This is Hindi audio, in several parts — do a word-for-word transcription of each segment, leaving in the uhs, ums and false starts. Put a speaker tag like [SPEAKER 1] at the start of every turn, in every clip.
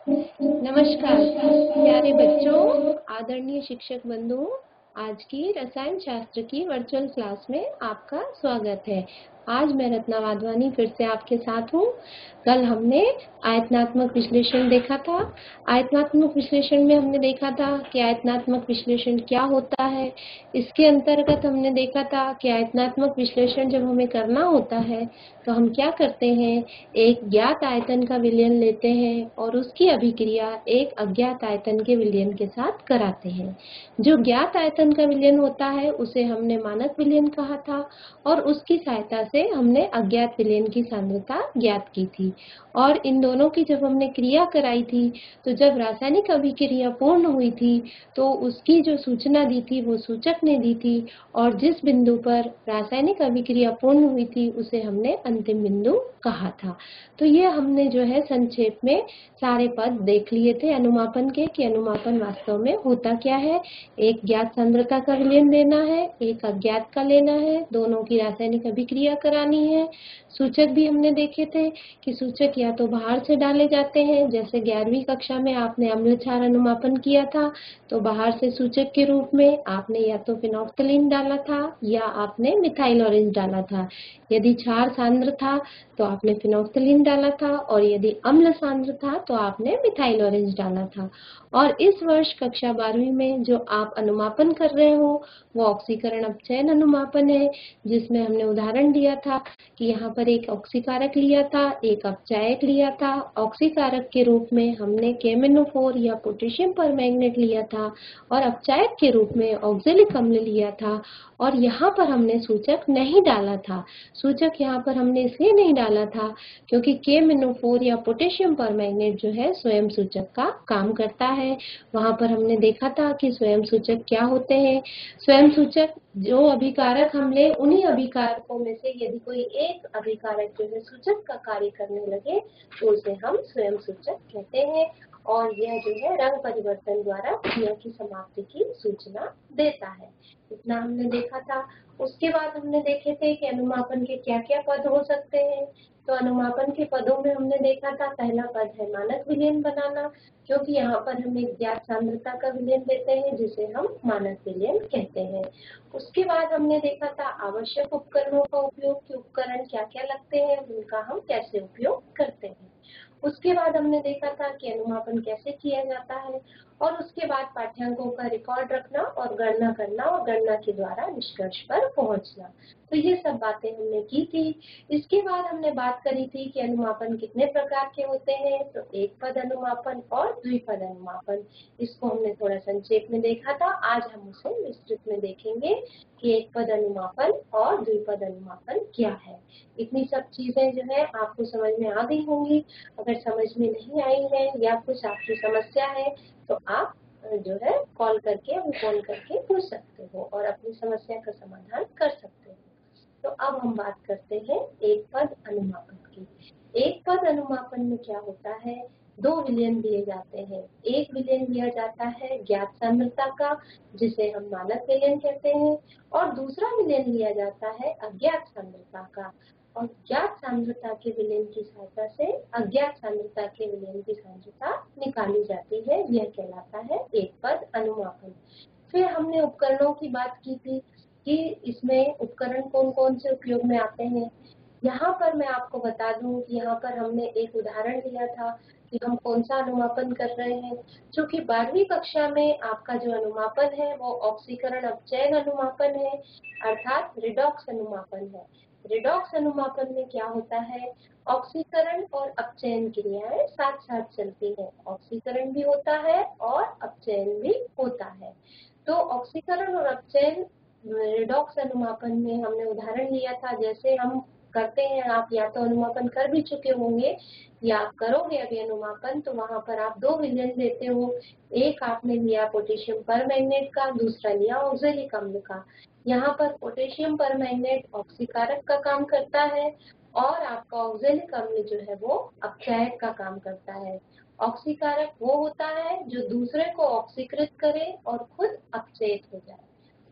[SPEAKER 1] नमस्कार प्यारे बच्चों, आदरणीय शिक्षक बंधुओं, आज की रसायन शास्त्र की वर्चुअल क्लास में आपका स्वागत है। आज मैं रत्ना वाधवानी फिर से आपके साथ हूँ। कल हमने आयतनात्मक विश्लेषण देखा था। आयतनात्मक विश्लेषण में हमने देखा था कि आयतनात्मक विश्लेषण क्या होता है। इसके अंतर्गत हमने देखा था कि आयतनात्मक विश्लेषण जब हमें करना होता है तो हम क्या करते हैं, एक ज्ञात आयतन का विलयन लेते हैं और उसकी अभिक्रिया एक अज्ञात आयतन के विलयन के साथ कराते हैं। जो ज्ञात आयतन का विलयन होता है उसे हमने मानक विलयन कहा था और उसकी सहायता से हमने अज्ञात विलयन की सांद्रता ज्ञात की थी। और इन दोनों की जब हमने क्रिया कराई थी तो जब रासायनिक अभिक्रिया पूर्ण हुई थी तो उसकी जो सूचना दी थी वो सूचक ने दी थी और जिस बिंदु पर रासायनिक अभिक्रिया पूर्ण हुई थी उसे हमने अंतिम बिंदु कहा था। तो ये हमने जो है संक्षेप में सारे पद देख लिए थे अनुमापन के, कि अनुमापन वास्तव में होता क्या है। एक ज्ञात सांद्रता का विलयन लेना है, एक अज्ञात का लेना है, दोनों की रासायनिक अभिक्रिया करानी है। सूचक भी हमने देखे थे कि सूचक या तो बाहर से डाले जाते हैं, जैसे ग्यारहवीं कक्षा में आपने अम्ल क्षार अनुमापन किया था तो बाहर से सूचक के रूप में आपने या तो फिनोक्सलीन डाला था या आपने मिथाइल ऑरेंज डाला था। यदि क्षार सांद्र था तो आपने फिनोक्सलीन डाला था और यदि अम्ल सांद्र था तो आपने मिथाइल ऑरेंज डाला था। और इस वर्ष कक्षा बारहवीं में जो आप अनुमापन कर रहे हो वो ऑक्सीकरण अपचयन अनुमापन है, जिसमें हमने उदाहरण दिया था कि यहाँ पर एक ऑक्सीकारक लिया था, एक अपचायक लिया था। ऑक्सीकारक के रूप में हमने केमिनोफोर या पोटेशियम परमैंगनेट लिया था और अपचायक के रूप में ऑक्जेलिक अम्ल लिया था। और यहाँ पर हमने सूचक नहीं डाला था। सूचक यहाँ पर हमने इसलिए नहीं डाला था क्योंकि केमिनोफोर या पोटेशियम परमैंगनेट जो है स्वयं सूचक का काम करता है। वहां पर हमने देखा था कि स्वयं सूचक क्या होते हैं। स्वयं सूचक जो अभिकारक हम ले, उन्हीं अभिकारकों में से यदि कोई एक अभिकारक जो है सूचक का कार्य करने लगे तो उसे हम स्वयं सूचक कहते हैं और यह जो है रंग परिवर्तन द्वारा क्रिया की समाप्ति की सूचना देता है। इतना हमने देखा था। उसके बाद हमने देखे थे कि अनुमापन के क्या क्या पद हो सकते हैं। तो अनुमापन के पदों में हमने देखा था पहला पद है मानक विलयन बनाना, क्योंकि यहाँ पर हम एक ज्ञात सांद्रता का विलयन देते हैं जिसे हम मानक विलयन कहते हैं। उसके बाद हमने देखा था आवश्यक उपकरणों का उपयोग, कि उपकरण क्या क्या लगते हैं, उनका हम कैसे उपयोग करते हैं। उसके बाद हमने देखा था कि अनुमापन कैसे किया जाता है और उसके बाद पाठ्यांकों का रिकॉर्ड रखना और गणना करना और गणना के द्वारा निष्कर्ष पर पहुंचना। तो ये सब बातें हमने की थी। इसके बाद हमने बात करी थी कि अनुमापन कितने प्रकार के होते हैं। तो एक पद अनुमापन और द्विपद अनुमापन, इसको हमने थोड़ा संक्षेप में देखा था। आज हम उसे विस्तृत में देखेंगे कि एक पद अनुमापन और द्विपद अनुमापन क्या है। इतनी सब चीजें जो है आपको समझ में आ गई होंगी। अगर समझ में नहीं आई है या कुछ आपकी समस्या है तो आप जो है कॉल करके फोन करके पूछ सकते हो और अपनी समस्या का समाधान कर सकते हो। तो अब हम बात करते हैं एक पद अनुमापन की। एक पद अनुमापन में क्या होता है, दो विलयन दिए जाते हैं। एक विलयन दिया जाता है ज्ञात सांद्रता का जिसे हम मानक विलयन कहते हैं और दूसरा विलयन लिया जाता है अज्ञात सांद्रता का। और ज्ञात सांद्रता के विलयन की सहायता से अज्ञात सांद्रता के विलयन की सांद्रता निकाली जाती है। यह कहलाता है एक पद अनुमापन। फिर हमने उपकरणों की बात की थी कि इसमें उपकरण कौन कौन से उपयोग में आते हैं। यहाँ पर मैं आपको बता दूं कि यहाँ पर हमने एक उदाहरण लिया था कि हम कौन सा अनुमापन कर रहे हैं। क्योंकि बारहवीं कक्षा में आपका जो अनुमापन है वो ऑक्सीकरण अपचयन अनुमापन है, अर्थात रिडॉक्स अनुमापन है। रिडॉक्स अनुमापन में क्या होता है, ऑक्सीकरण और अपचयन क्रियाएं साथ साथ चलती हैं। ऑक्सीकरण भी होता है और अपचयन भी होता है। तो ऑक्सीकरण और अपचयन रिडॉक्स अनुमापन में हमने उदाहरण लिया था, जैसे हम करते हैं, आप या तो अनुमापन कर भी चुके होंगे या आप करोगे अभी अनुमापन, तो वहां पर आप दो विलयन देते हो। एक आपने लिया पोटेशियम परमैंगनेट का, दूसरा लिया ऑक्जेलिक अम्ल का। यहाँ पर पोटेशियम परमैंगनेट ऑक्सीकारक का काम करता है और आपका ऑक्जेलिक अम्ल जो है वो अपचायक का काम करता है। ऑक्सीकारक वो होता है जो दूसरे को ऑक्सीकृत करे और खुद अपचयित हो जाए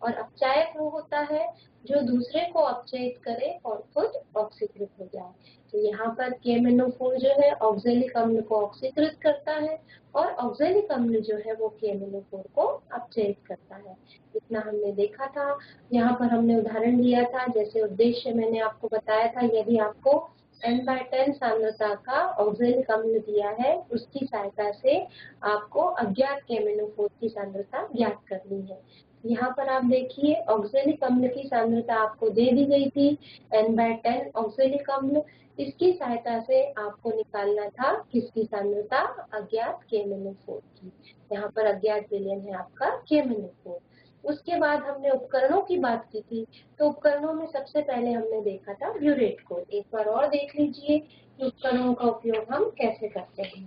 [SPEAKER 1] और अपचायक वो होता है जो दूसरे को अपचयित करे और खुद ऑक्सीकृत हो जाए। तो यहाँ पर केमिनोफोर जो है ऑक्जेलिक अम्ल को ऑक्सीकृत करता है और ऑक्जेलिक अम्ल जो है वो केमिनोफोर को अपचयित करता है। इतना हमने देखा था। यहाँ पर हमने उदाहरण दिया था, जैसे उद्देश्य मैंने आपको बताया था, यदि आपको एन बाय टेन सांद्रता का ऑक्जेलिक अम्ल दिया है, उसकी सहायता से आपको अज्ञात केमिनोफोर की सांद्रता ज्ञात करनी है। यहाँ पर आप देखिए ऑक्जेलिक अम्ल की सांद्रता आपको दे दी गई थी एन बाय टेन ऑक्जेलिक अम्ल। इसकी सहायता से आपको निकालना था किसकी सांद्रता, अज्ञात केमिनोफोर की। यहाँ पर अज्ञात विलयन है आपका केमिनोफोर। उसके बाद हमने उपकरणों की बात की थी, तो उपकरणों में सबसे पहले हमने देखा था ब्यूरेट को। एक बार और देख लीजिए कि उपकरणों का उपयोग हम कैसे करते हैं।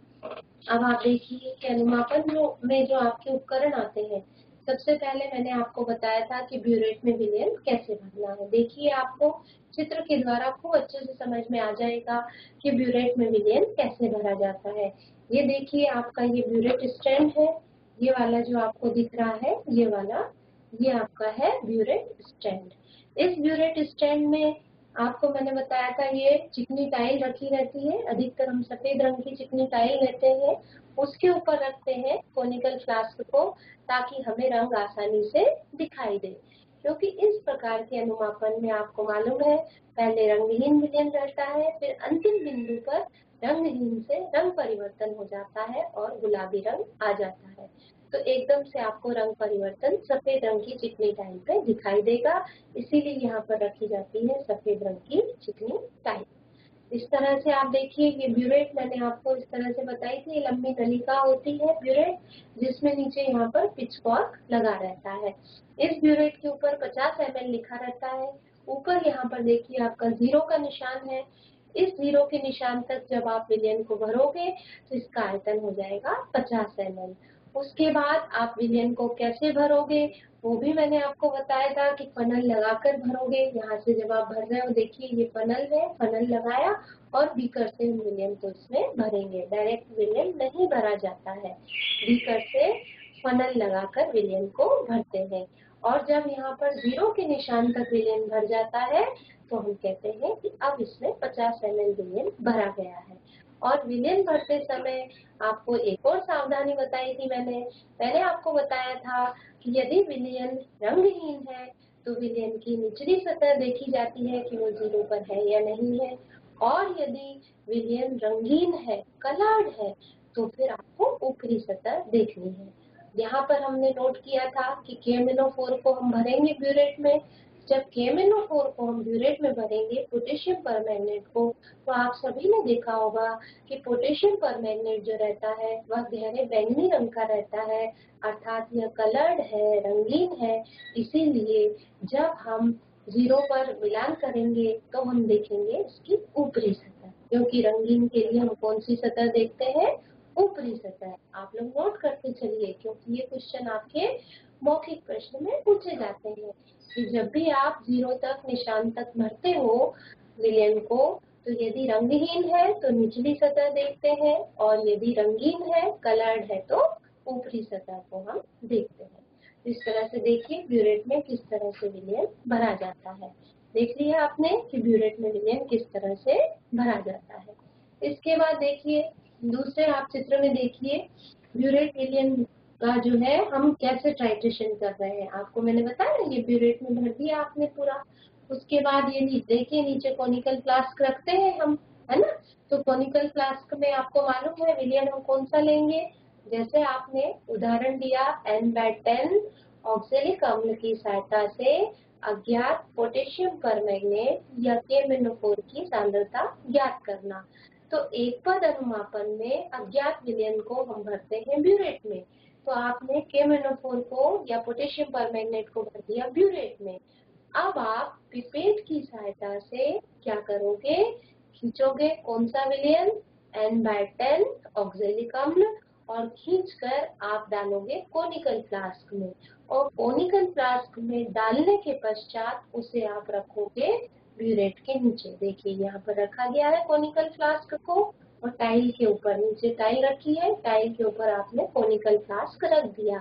[SPEAKER 1] अब आप देखिए कि अनुमापन में जो आपके उपकरण आते हैं, सबसे पहले मैंने आपको बताया था कि ब्यूरेट में विलयन कैसे भरना है। देखिए आपको चित्र के द्वारा खूब अच्छे से समझ में आ जाएगा कि ब्यूरेट में विलयन कैसे भरा जाता है। ये देखिए आपका ये ब्यूरेट स्टैंड है, ये वाला जो आपको दिख रहा है, ये वाला, ये आपका है ब्यूरेट स्टैंड। इस ब्यूरेट स्टैंड में आपको मैंने बताया था ये चिकनी टाइल रखी रहती है, अधिकतर हम सफेद रंग की चिकनी टाइल लेते हैं, उसके ऊपर रखते हैं कोनिकल फ्लास्क को ताकि हमें रंग आसानी से दिखाई दे। क्योंकि इस प्रकार के अनुमापन में आपको मालूम है पहले रंगहीन विलयन रहता है, फिर अंतिम बिंदु पर रंगहीन से रंग परिवर्तन हो जाता है और गुलाबी रंग आ जाता है। तो एकदम से आपको रंग परिवर्तन सफेद रंग की चिकनी टाइल पे दिखाई देगा, इसीलिए यहाँ पर रखी जाती है सफेद रंग की चिकनी टाइल। इस तरह से आप देखिए ये ब्यूरेट मैंने आपको इस तरह से बताई थी, लंबी नलिका होती है ब्यूरेट, जिसमें नीचे यहाँ पर पिचकॉर्क लगा रहता है। इस ब्यूरेट के ऊपर पचास एम एल लिखा रहता है। ऊपर यहाँ पर देखिए आपका जीरो का निशान है। इस जीरो के निशान तक जब आप विलयन को भरोगे तो इसका आयतन हो जाएगा पचास एम एल। उसके बाद आप विलयन को कैसे भरोगे वो भी मैंने आपको बताया था कि फनल लगाकर भरोगे। यहाँ से जब आप भर रहे हो देखिए ये फनल है, फनल लगाया और बीकर से हम विलयन को इसमें भरेंगे। डायरेक्ट विलयन नहीं भरा जाता है, बीकर से फनल लगाकर विलयन को भरते हैं। और जब यहाँ पर जीरो के निशान तक विलयन भर जाता है तो हम कहते हैं कि अब इसमें पचास एम एल विलयन भरा गया है। और विलयन भरते समय आपको एक और सावधानी बताई थी मैंने मैंने आपको बताया था कि यदि विलयन रंगहीन है तो विलयन की निचली सतह देखी जाती है कि वो जीरो पर है या नहीं है, और यदि विलयन रंगीन है, कलर्ड है, तो फिर आपको ऊपरी सतह देखनी है। यहाँ पर हमने नोट किया था कि केमिनोफोर को हम भरेंगे ब्यूरेट में। जब केमिनोफोर को हम ब्यूरेट में भरेंगे पोटेशियम परमैंगनेट को, तो आप सभी ने देखा होगा कि पोटेशियम परमैंगनेट जो रहता है वह गहरे बैंगनी रंग का रहता है, अर्थात यह कलर्ड है, रंगीन है। इसीलिए जब हम जीरो पर मिलान करेंगे तो हम देखेंगे इसकी ऊपरी सतह, क्योंकि रंगीन के लिए हम कौन सी सतह देखते हैं, ऊपरी सतह। आप लोग नोट करते चलिए क्योंकि ये क्वेश्चन आपके मौखिक प्रश्न में पूछे जाते हैं कि जब भी आप जीरो तक निशान तक भरते हो विलयन को, तो यदि रंगहीन है तो निचली सतह देखते हैं, और यदि रंगीन है, कलर्ड है, तो ऊपरी सतह को हम देखते हैं। इस तरह से देखिए ब्यूरेट में किस तरह से विलयन भरा जाता है। देख लिया आपने कि ब्यूरेट में विलयन किस तरह से भरा जाता है। इसके बाद देखिए दूसरे आप चित्र में देखिए ब्यूरेट विलयन का जो है हम कैसे टाइट्रेशन कर रहे हैं। आपको मैंने बताया ये ब्यूरेट में भर दिया आपने पूरा। उसके बाद ये देखिए नीचे कोनिकल फ्लास्क रखते हैं हम, है ना। तो कोनिकल फ्लास्क में आपको मालूम है विलयन हम कौन सा लेंगे, जैसे आपने उदाहरण दिया एन बाय टेन ऑक्जेलिक अम्ल की सहायता से अज्ञात पोटेशियम परमैंगनेट या केमिनोफोर की सांद्रता ज्ञात करना। तो एक पद अनुमापन में अज्ञात विलयन को हम भरते हैं ब्यूरेट में। तो आपने केमिनोफोर को या पोटेशियम परमैंगनेट को भर दिया ब्यूरेट में। अब आप पिपेट की सहायता से क्या करोगे, खींचोगे कौन सा विलयन, एन बाय टेन ऑक्जेलिक अम्ल, और खींचकर आप डालोगे कोनिकल फ्लास्क में, और कोनिकल फ्लास्क में डालने के पश्चात उसे आप रखोगे ब्यूरेट के नीचे। देखिए यहाँ पर रखा गया है कोनिकल फ्लास्क को, और टाइल के ऊपर, नीचे टाइल रखी है, टाइल के ऊपर आपने कोनिकल फ्लास्क रख दिया।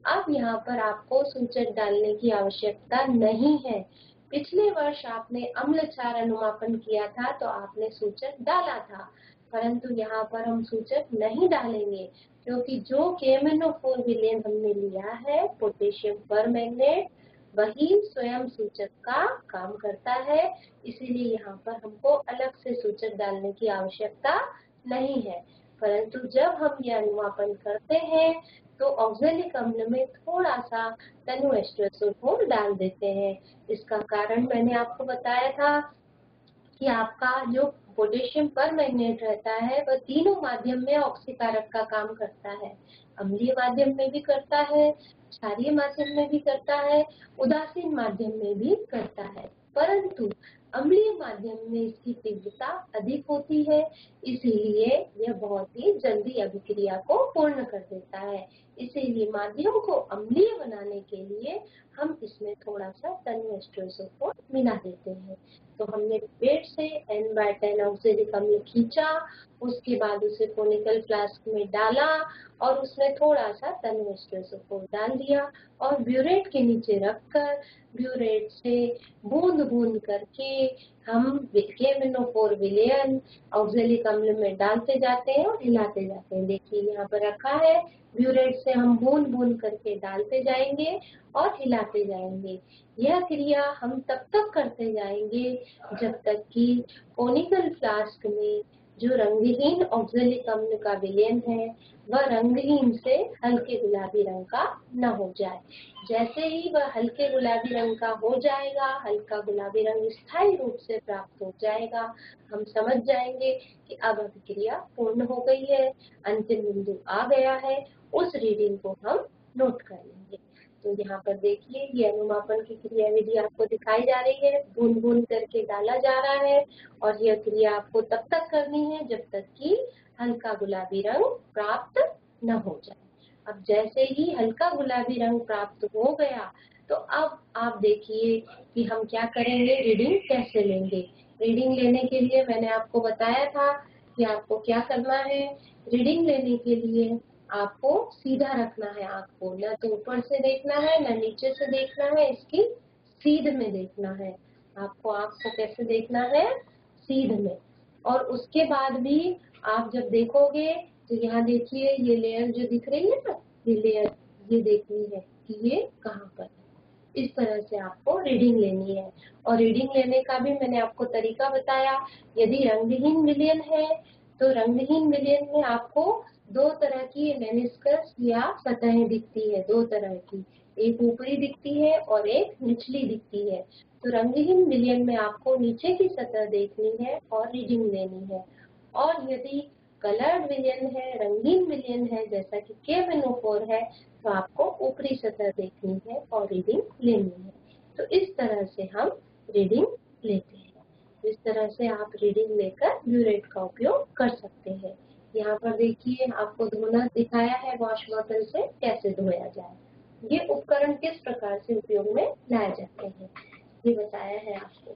[SPEAKER 1] अब यहाँ पर आपको सूचक डालने की आवश्यकता नहीं है। पिछले वर्ष आपने अम्ल क्षार अनुमापन किया था तो आपने सूचक डाला था, परंतु यहाँ पर हम सूचक नहीं डालेंगे क्योंकि जो के एम एन ओ फोर विलयन हमने लिया है पोटेशियम परमैंगनेट, वही स्वयं सूचक का काम करता है, इसीलिए यहाँ पर हमको अलग से सूचक डालने की आवश्यकता नहीं है। परंतु जब हम यह अनुमापन करते हैं तो ऑक्सैलिक अम्ल में थोड़ा सा तनु एस्टर डाल देते हैं। इसका कारण मैंने आपको बताया था कि आपका जो पोटेशियम परमैंगनेट रहता है वह तीनों माध्यम में ऑक्सीकारक का काम करता है। अम्लीय माध्यम में भी करता है, क्षारीय माध्यम में भी करता है, उदासीन माध्यम में भी करता है, परंतु अम्लीय माध्यम में इसकी तीव्रता अधिक होती है, इसीलिए यह बहुत ही जल्दी अभिक्रिया को पूर्ण कर देता है। इसीलिए माध्यम को अम्लीय बनाने के लिए हम इसमें थोड़ा सा तनु एस्टर मिला देते हैं। तो हमने पेट से एन बाय टेन ऑक्सैलिक अम्ल खींचा, उसके बाद उसे कोनिकल फ्लास्क में डाला और उसमें थोड़ा सा तनु एस्टर डाल दिया और ब्यूरेट के नीचे रखकर ब्यूरेट से बूंद बूंद करके हम K M N O four विलयन ऑक्सैलिक अम्ल में डालते जाते हैं और हिलाते जाते हैं। देखिए यहाँ पर रखा है, ब्यूरेट से हम बूंद बूंद करके डालते जाएंगे और हिलाते जाएंगे। यह क्रिया हम तब तक करते जाएंगे जब तक कि कोनिकल फ्लास्क में जो रंगहीन ऑक्सैलिक अम्ल का विलयन है वह रंगहीन से हल्के गुलाबी रंग का न हो जाए। जैसे ही वह हल्के गुलाबी रंग का हो जाएगा, हल्का गुलाबी रंग स्थायी रूप से प्राप्त हो जाएगा, हम समझ जाएंगे कि अब अभिक्रिया पूर्ण हो गई है, अंतिम बिंदु आ गया है। उस रीडिंग को हम नोट कर लेंगे। तो यहाँ पर देखिए ये अनुमापन की क्रिया विधि आपको दिखाई जा रही है, बूंद बूंद करके डाला जा रहा है और यह क्रिया आपको तब तक करनी है जब तक कि हल्का गुलाबी रंग प्राप्त न हो जाए। अब जैसे ही हल्का गुलाबी रंग प्राप्त हो गया तो अब आप देखिए कि हम क्या करेंगे, रीडिंग कैसे लेंगे। रीडिंग लेने के लिए मैंने आपको बताया था कि आपको क्या करना है। रीडिंग लेने के लिए आपको सीधा रखना है आँख को, न तो ऊपर से देखना है न नीचे से देखना है, इसकी सीध में देखना है। आपको आँख को कैसे देखना है, सीध में। और उसके बाद भी आप जब देखोगे तो यहाँ देखिए ये लेयर जो दिख रही है ना, ये लेयर ये देखनी है कि ये कहाँ पर है। इस तरह से आपको रीडिंग लेनी है। और रीडिंग लेने का भी मैंने आपको तरीका बताया। यदि रंगहीन विलयन है तो रंगहीन विलयन में आपको दो तरह की मेनिस्कस या सतहें दिखती है, दो तरह की, एक ऊपरी दिखती है और एक निचली दिखती है। तो रंगहीन विलयन में आपको नीचे की सतह देखनी है और रीडिंग लेनी है। और यदि कलर्ड विलयन है, रंगीन विलयन है, जैसा कि K M N O four है, तो आपको ऊपरी सतह देखनी है और रीडिंग लेनी है। तो इस तरह से हम रीडिंग लेते हैं। इस तरह से आप रीडिंग लेकर ब्यूरेट का उपयोग कर सकते हैं। यहाँ पर देखिए आपको धोना दिखाया है, वॉश बॉटल से कैसे धोया जाए। ये उपकरण किस प्रकार से उपयोग में लाए जाते हैं ये बताया है आपको।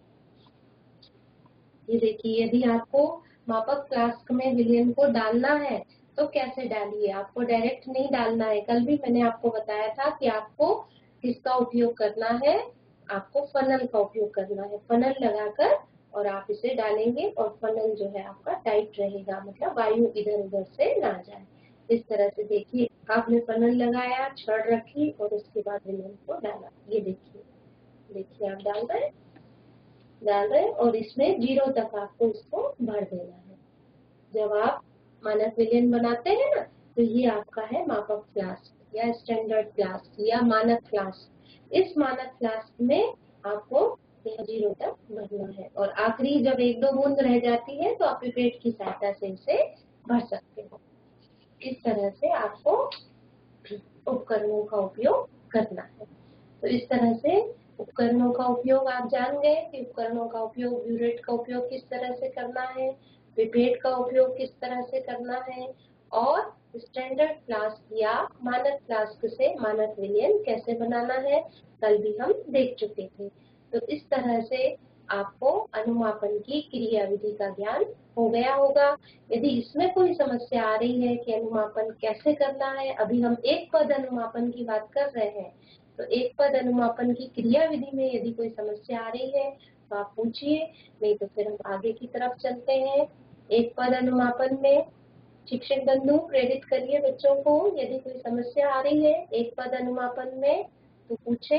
[SPEAKER 1] ये देखिए यदि आपको मापक फ्लास्क में विलयन को डालना है तो कैसे डालिए, आपको डायरेक्ट नहीं डालना है। कल भी मैंने आपको बताया था कि आपको किसका उपयोग करना है, आपको फनल का उपयोग करना है। फनल लगाकर और आप इसे डालेंगे और फनल जो है आपका टाइट रहेगा, मतलब वायु इधर उधर से ना जाए। इस तरह से देखिए आपने फनल लगाया, छड़ रखी और उसके बाद विलयन को डाला। ये देखिए देखिए आप डाल रहे डाल रहे और इसमें जीरो तक आपको इसको भर देना है। जब आप मानक विलयन बनाते हैं ना तो ये आपका है मापक फ्लास्क या स्टैंडर्ड फ्लास्क या मानक फ्लास्क। इस मानक फ्लास्क में आपको यह जीरो तक भरना है और आखिरी जब एक दो बूंद रह जाती है तो आप पिपेट की सहायता से इसे भर सकते हो। इस तरह से आपको उपकरणों का उपयोग करना है। तो इस तरह से उपकरणों का उपयोग आप जान गए कि उपकरणों का उपयोग, ब्यूरेट का उपयोग किस तरह से करना है, पिपेट का उपयोग किस तरह से करना है और स्टैंडर्ड फ्लास्क या मानक फ्लास्क से मानक विलयन कैसे बनाना है, कल भी हम देख चुके थे। तो इस तरह से आपको अनुमापन की क्रियाविधि का ज्ञान हो गया होगा। यदि इसमें कोई समस्या आ रही है कि अनुमापन कैसे करना है, अभी हम एक पद अनुमापन की बात कर रहे हैं, तो एक पद अनुमापन की क्रियाविधि में यदि कोई समस्या आ रही है तो आप पूछिए, नहीं तो फिर हम आगे की तरफ चलते हैं। एक पद अनुमापन में शिक्षक बंधु प्रेरित करिए बच्चों को, यदि कोई समस्या आ रही है एक पद अनुमापन में तो पूछे।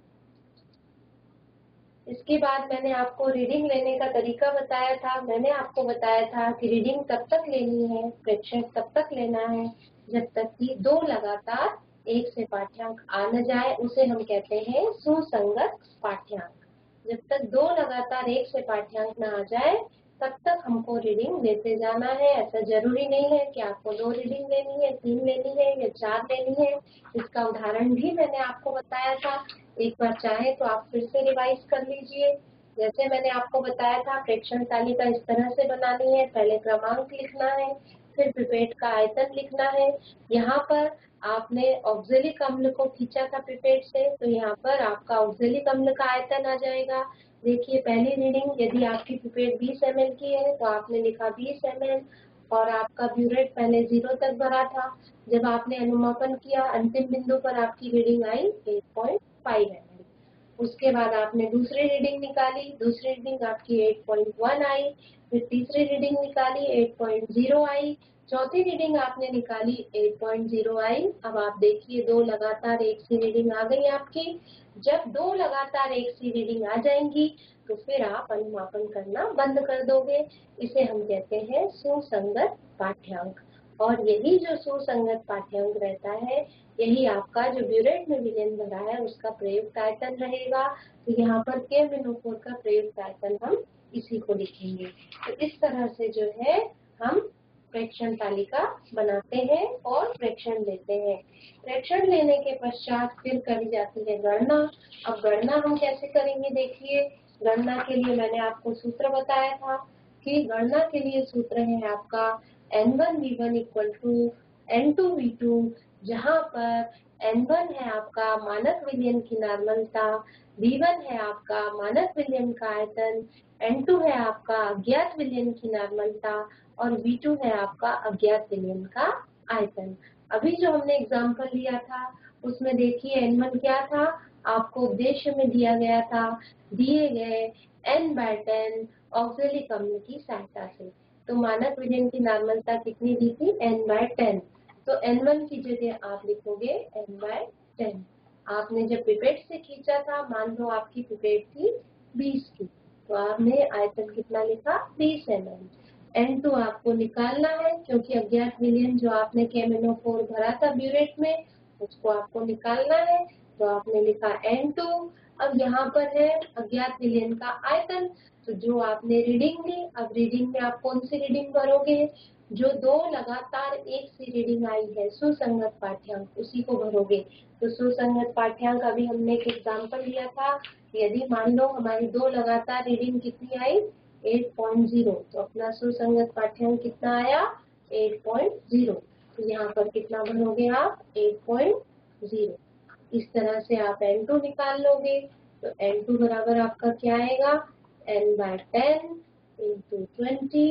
[SPEAKER 1] इसके बाद मैंने आपको रीडिंग लेने का तरीका बताया था। मैंने आपको बताया था कि रीडिंग तब तक लेनी है, प्रेक्षण तब तक लेना है जब तक कि दो लगातार एक से पाठ्यांक आ न जाए, उसे हम कहते हैं सुसंगत पाठ्यांक। जब तक दो लगातार एक से पाठ्यांक न आ जाए तब तक हमको रीडिंग लेते जाना है। ऐसा जरूरी नहीं है कि आपको दो रीडिंग लेनी है, तीन लेनी है या चार लेनी है। इसका उदाहरण भी मैंने आपको बताया था, एक बार चाहे तो आप फिर से रिवाइज कर लीजिए। जैसे मैंने आपको बताया था, प्रेक्षण तालिका इस तरह से बनानी है, पहले क्रमांक लिखना है, फिर पिपेट का आयतन लिखना है। यहाँ पर आपने ऑक्जेलिक अम्ल को खींचा था पिपेट से, तो यहाँ पर आपका ऑक्जेलिक अम्ल का आयतन आ जाएगा। देखिए पहली रीडिंग, यदि आपकी पिपेट बीस एम एल की है तो आपने लिखा बीस एम एल और आपका ब्यूरेट पहले जीरो तक भरा था। जब आपने अनुमापन किया अंतिम बिंदु पर आपकी रीडिंग आई आठ पॉइंट पाँच एम एल। उसके बाद आपने दूसरी रीडिंग निकाली, दूसरी रीडिंग आपकी आठ पॉइंट एक आई, फिर तीसरी रीडिंग निकाली आठ पॉइंट शून्य आई, चौथी रीडिंग आपने निकाली आठ पॉइंट शून्य आई। अब आप देखिए दो लगातार एक सी रीडिंग आ गई आपकी। जब दो लगातार एक सी रीडिंग आ जाएंगी तो फिर आप अनुमापन करना बंद कर दोगे। इसे हम कहते हैं सुसंगत पाठ्यांक। और यही जो सुसंगत पाठ्यांक रहता है, यही आपका जो ब्यूरेट में विलयन भरा है उसका प्रयुक्त आयतन रहेगा। तो यहाँ पर के मिनोफोर का प्रयुक्त आयतन हम इसी को लिखेंगे। तो इस तरह से जो है हम प्रेक्षण तालिका बनाते हैं और प्रेक्षण लेते हैं। प्रेक्षण लेने के पश्चात फिर करी जाती है गणना। अब गणना हम कैसे करेंगे, देखिए गणना के लिए मैंने आपको सूत्र बताया था कि गणना के लिए सूत्र है आपका N one V one equal to N two V two, जहाँ पर एन वन है आपका मानक विलयन की नॉर्मलता, वी वन है आपका मानक विलयन का आयतन, एन टू है आपका अज्ञात विलयन की नॉर्मलता और वी टू है आपका अज्ञात विलयन का आयतन। अभी जो हमने एग्जाम्पल लिया था उसमें देखिए एन वन क्या था, आपको उद्देश्य में दिया गया था, दिए गए एन बाय टेन ऑक्जेलिक अम्ल की सहायता से। तो मानक विलयन की नॉर्मलता कितनी दी थी, एन बाय टेन। तो एन वन की जगह आप लिखोगे एन बाय टेन। आपने जब पिपेट से खींचा था, मान लो आपकी पिपेट थी बीस की, तो आपने आयतन कितना लिखा, बीस एम एल। एन टू आपको निकालना है क्योंकि अज्ञात विलयन जो आपने के मिनोफोर भरा था ब्यूरेट में उसको आपको निकालना है, तो आपने लिखा एन टू। अब यहाँ पर है अज्ञात विलयन का आयतन, तो जो आपने रीडिंग ली, अब रीडिंग में आप कौन सी रीडिंग भरोगे, जो दो लगातार एक सी रीडिंग आई है सुसंगत पाठ्यांक उसी को भरोगे। तो सुसंगत पाठ्यांक अभी हमने एक एग्जाम्पल लिया था, यदि मान लो हमारी दो लगातार रीडिंग कितनी आई आठ पॉइंट शून्य, तो अपना सुसंगत पाठ्यांक कितना आया आठ पॉइंट शून्य। तो यहाँ पर कितना भरोगे आप आठ पॉइंट शून्य। इस तरह से आप एन टू निकाल लोगे। तो एन टू बराबर आपका क्या आएगा, N by ten into twenty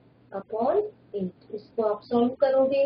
[SPEAKER 1] upon eight. इसको आप सॉल्व करोगे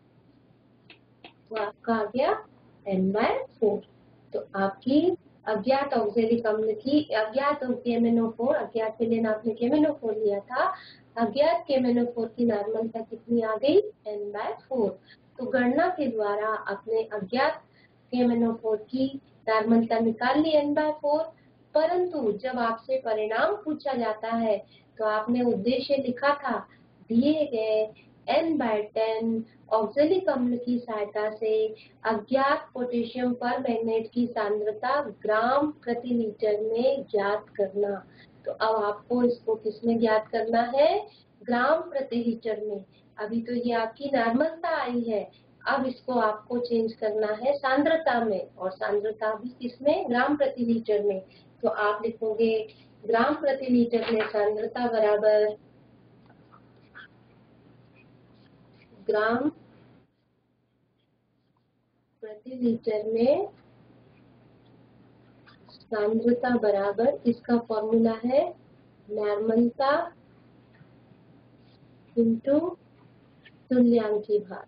[SPEAKER 1] तो आपका आ गया एन बाय फोर। तो आपकी अज्ञात ऑक्जेलिक अम्ल की अज्ञात केमिनोफोर, अज्ञात विलयन आपने केमिनोफोर लिया था, अज्ञात केमिनोफोर की नॉर्मलता कितनी आ गई, एन बाय फोर। तो गणना के द्वारा अपने अज्ञात केमिनोफोर की नॉर्मलता निकाल ली एन बाय फोर। परंतु जब आपसे परिणाम पूछा जाता है तो आपने उद्देश्य लिखा था, दिए गए एन बाय टेन ऑक्जेलिक अम्ल की सहायता से अज्ञात पोटेशियम पर मैग्नेट की सांद्रता ग्राम प्रति लीटर में ज्ञात करना। तो अब आपको इसको किसमें ज्ञात करना है, ग्राम प्रति लीटर में। अभी तो ये आपकी नॉर्मलता आई है, अब इसको आपको चेंज करना है सांद्रता में, और सांद्रता भी किसमें, ग्राम प्रति लीटर में। तो आप लिखोगे ग्राम प्रति लीटर में सांद्रता बराबर ग्राम प्रति लीटर में सांद्रता बराबर, इसका फॉर्मूला है नॉर्मलता इंटू तुल्यांकी भार।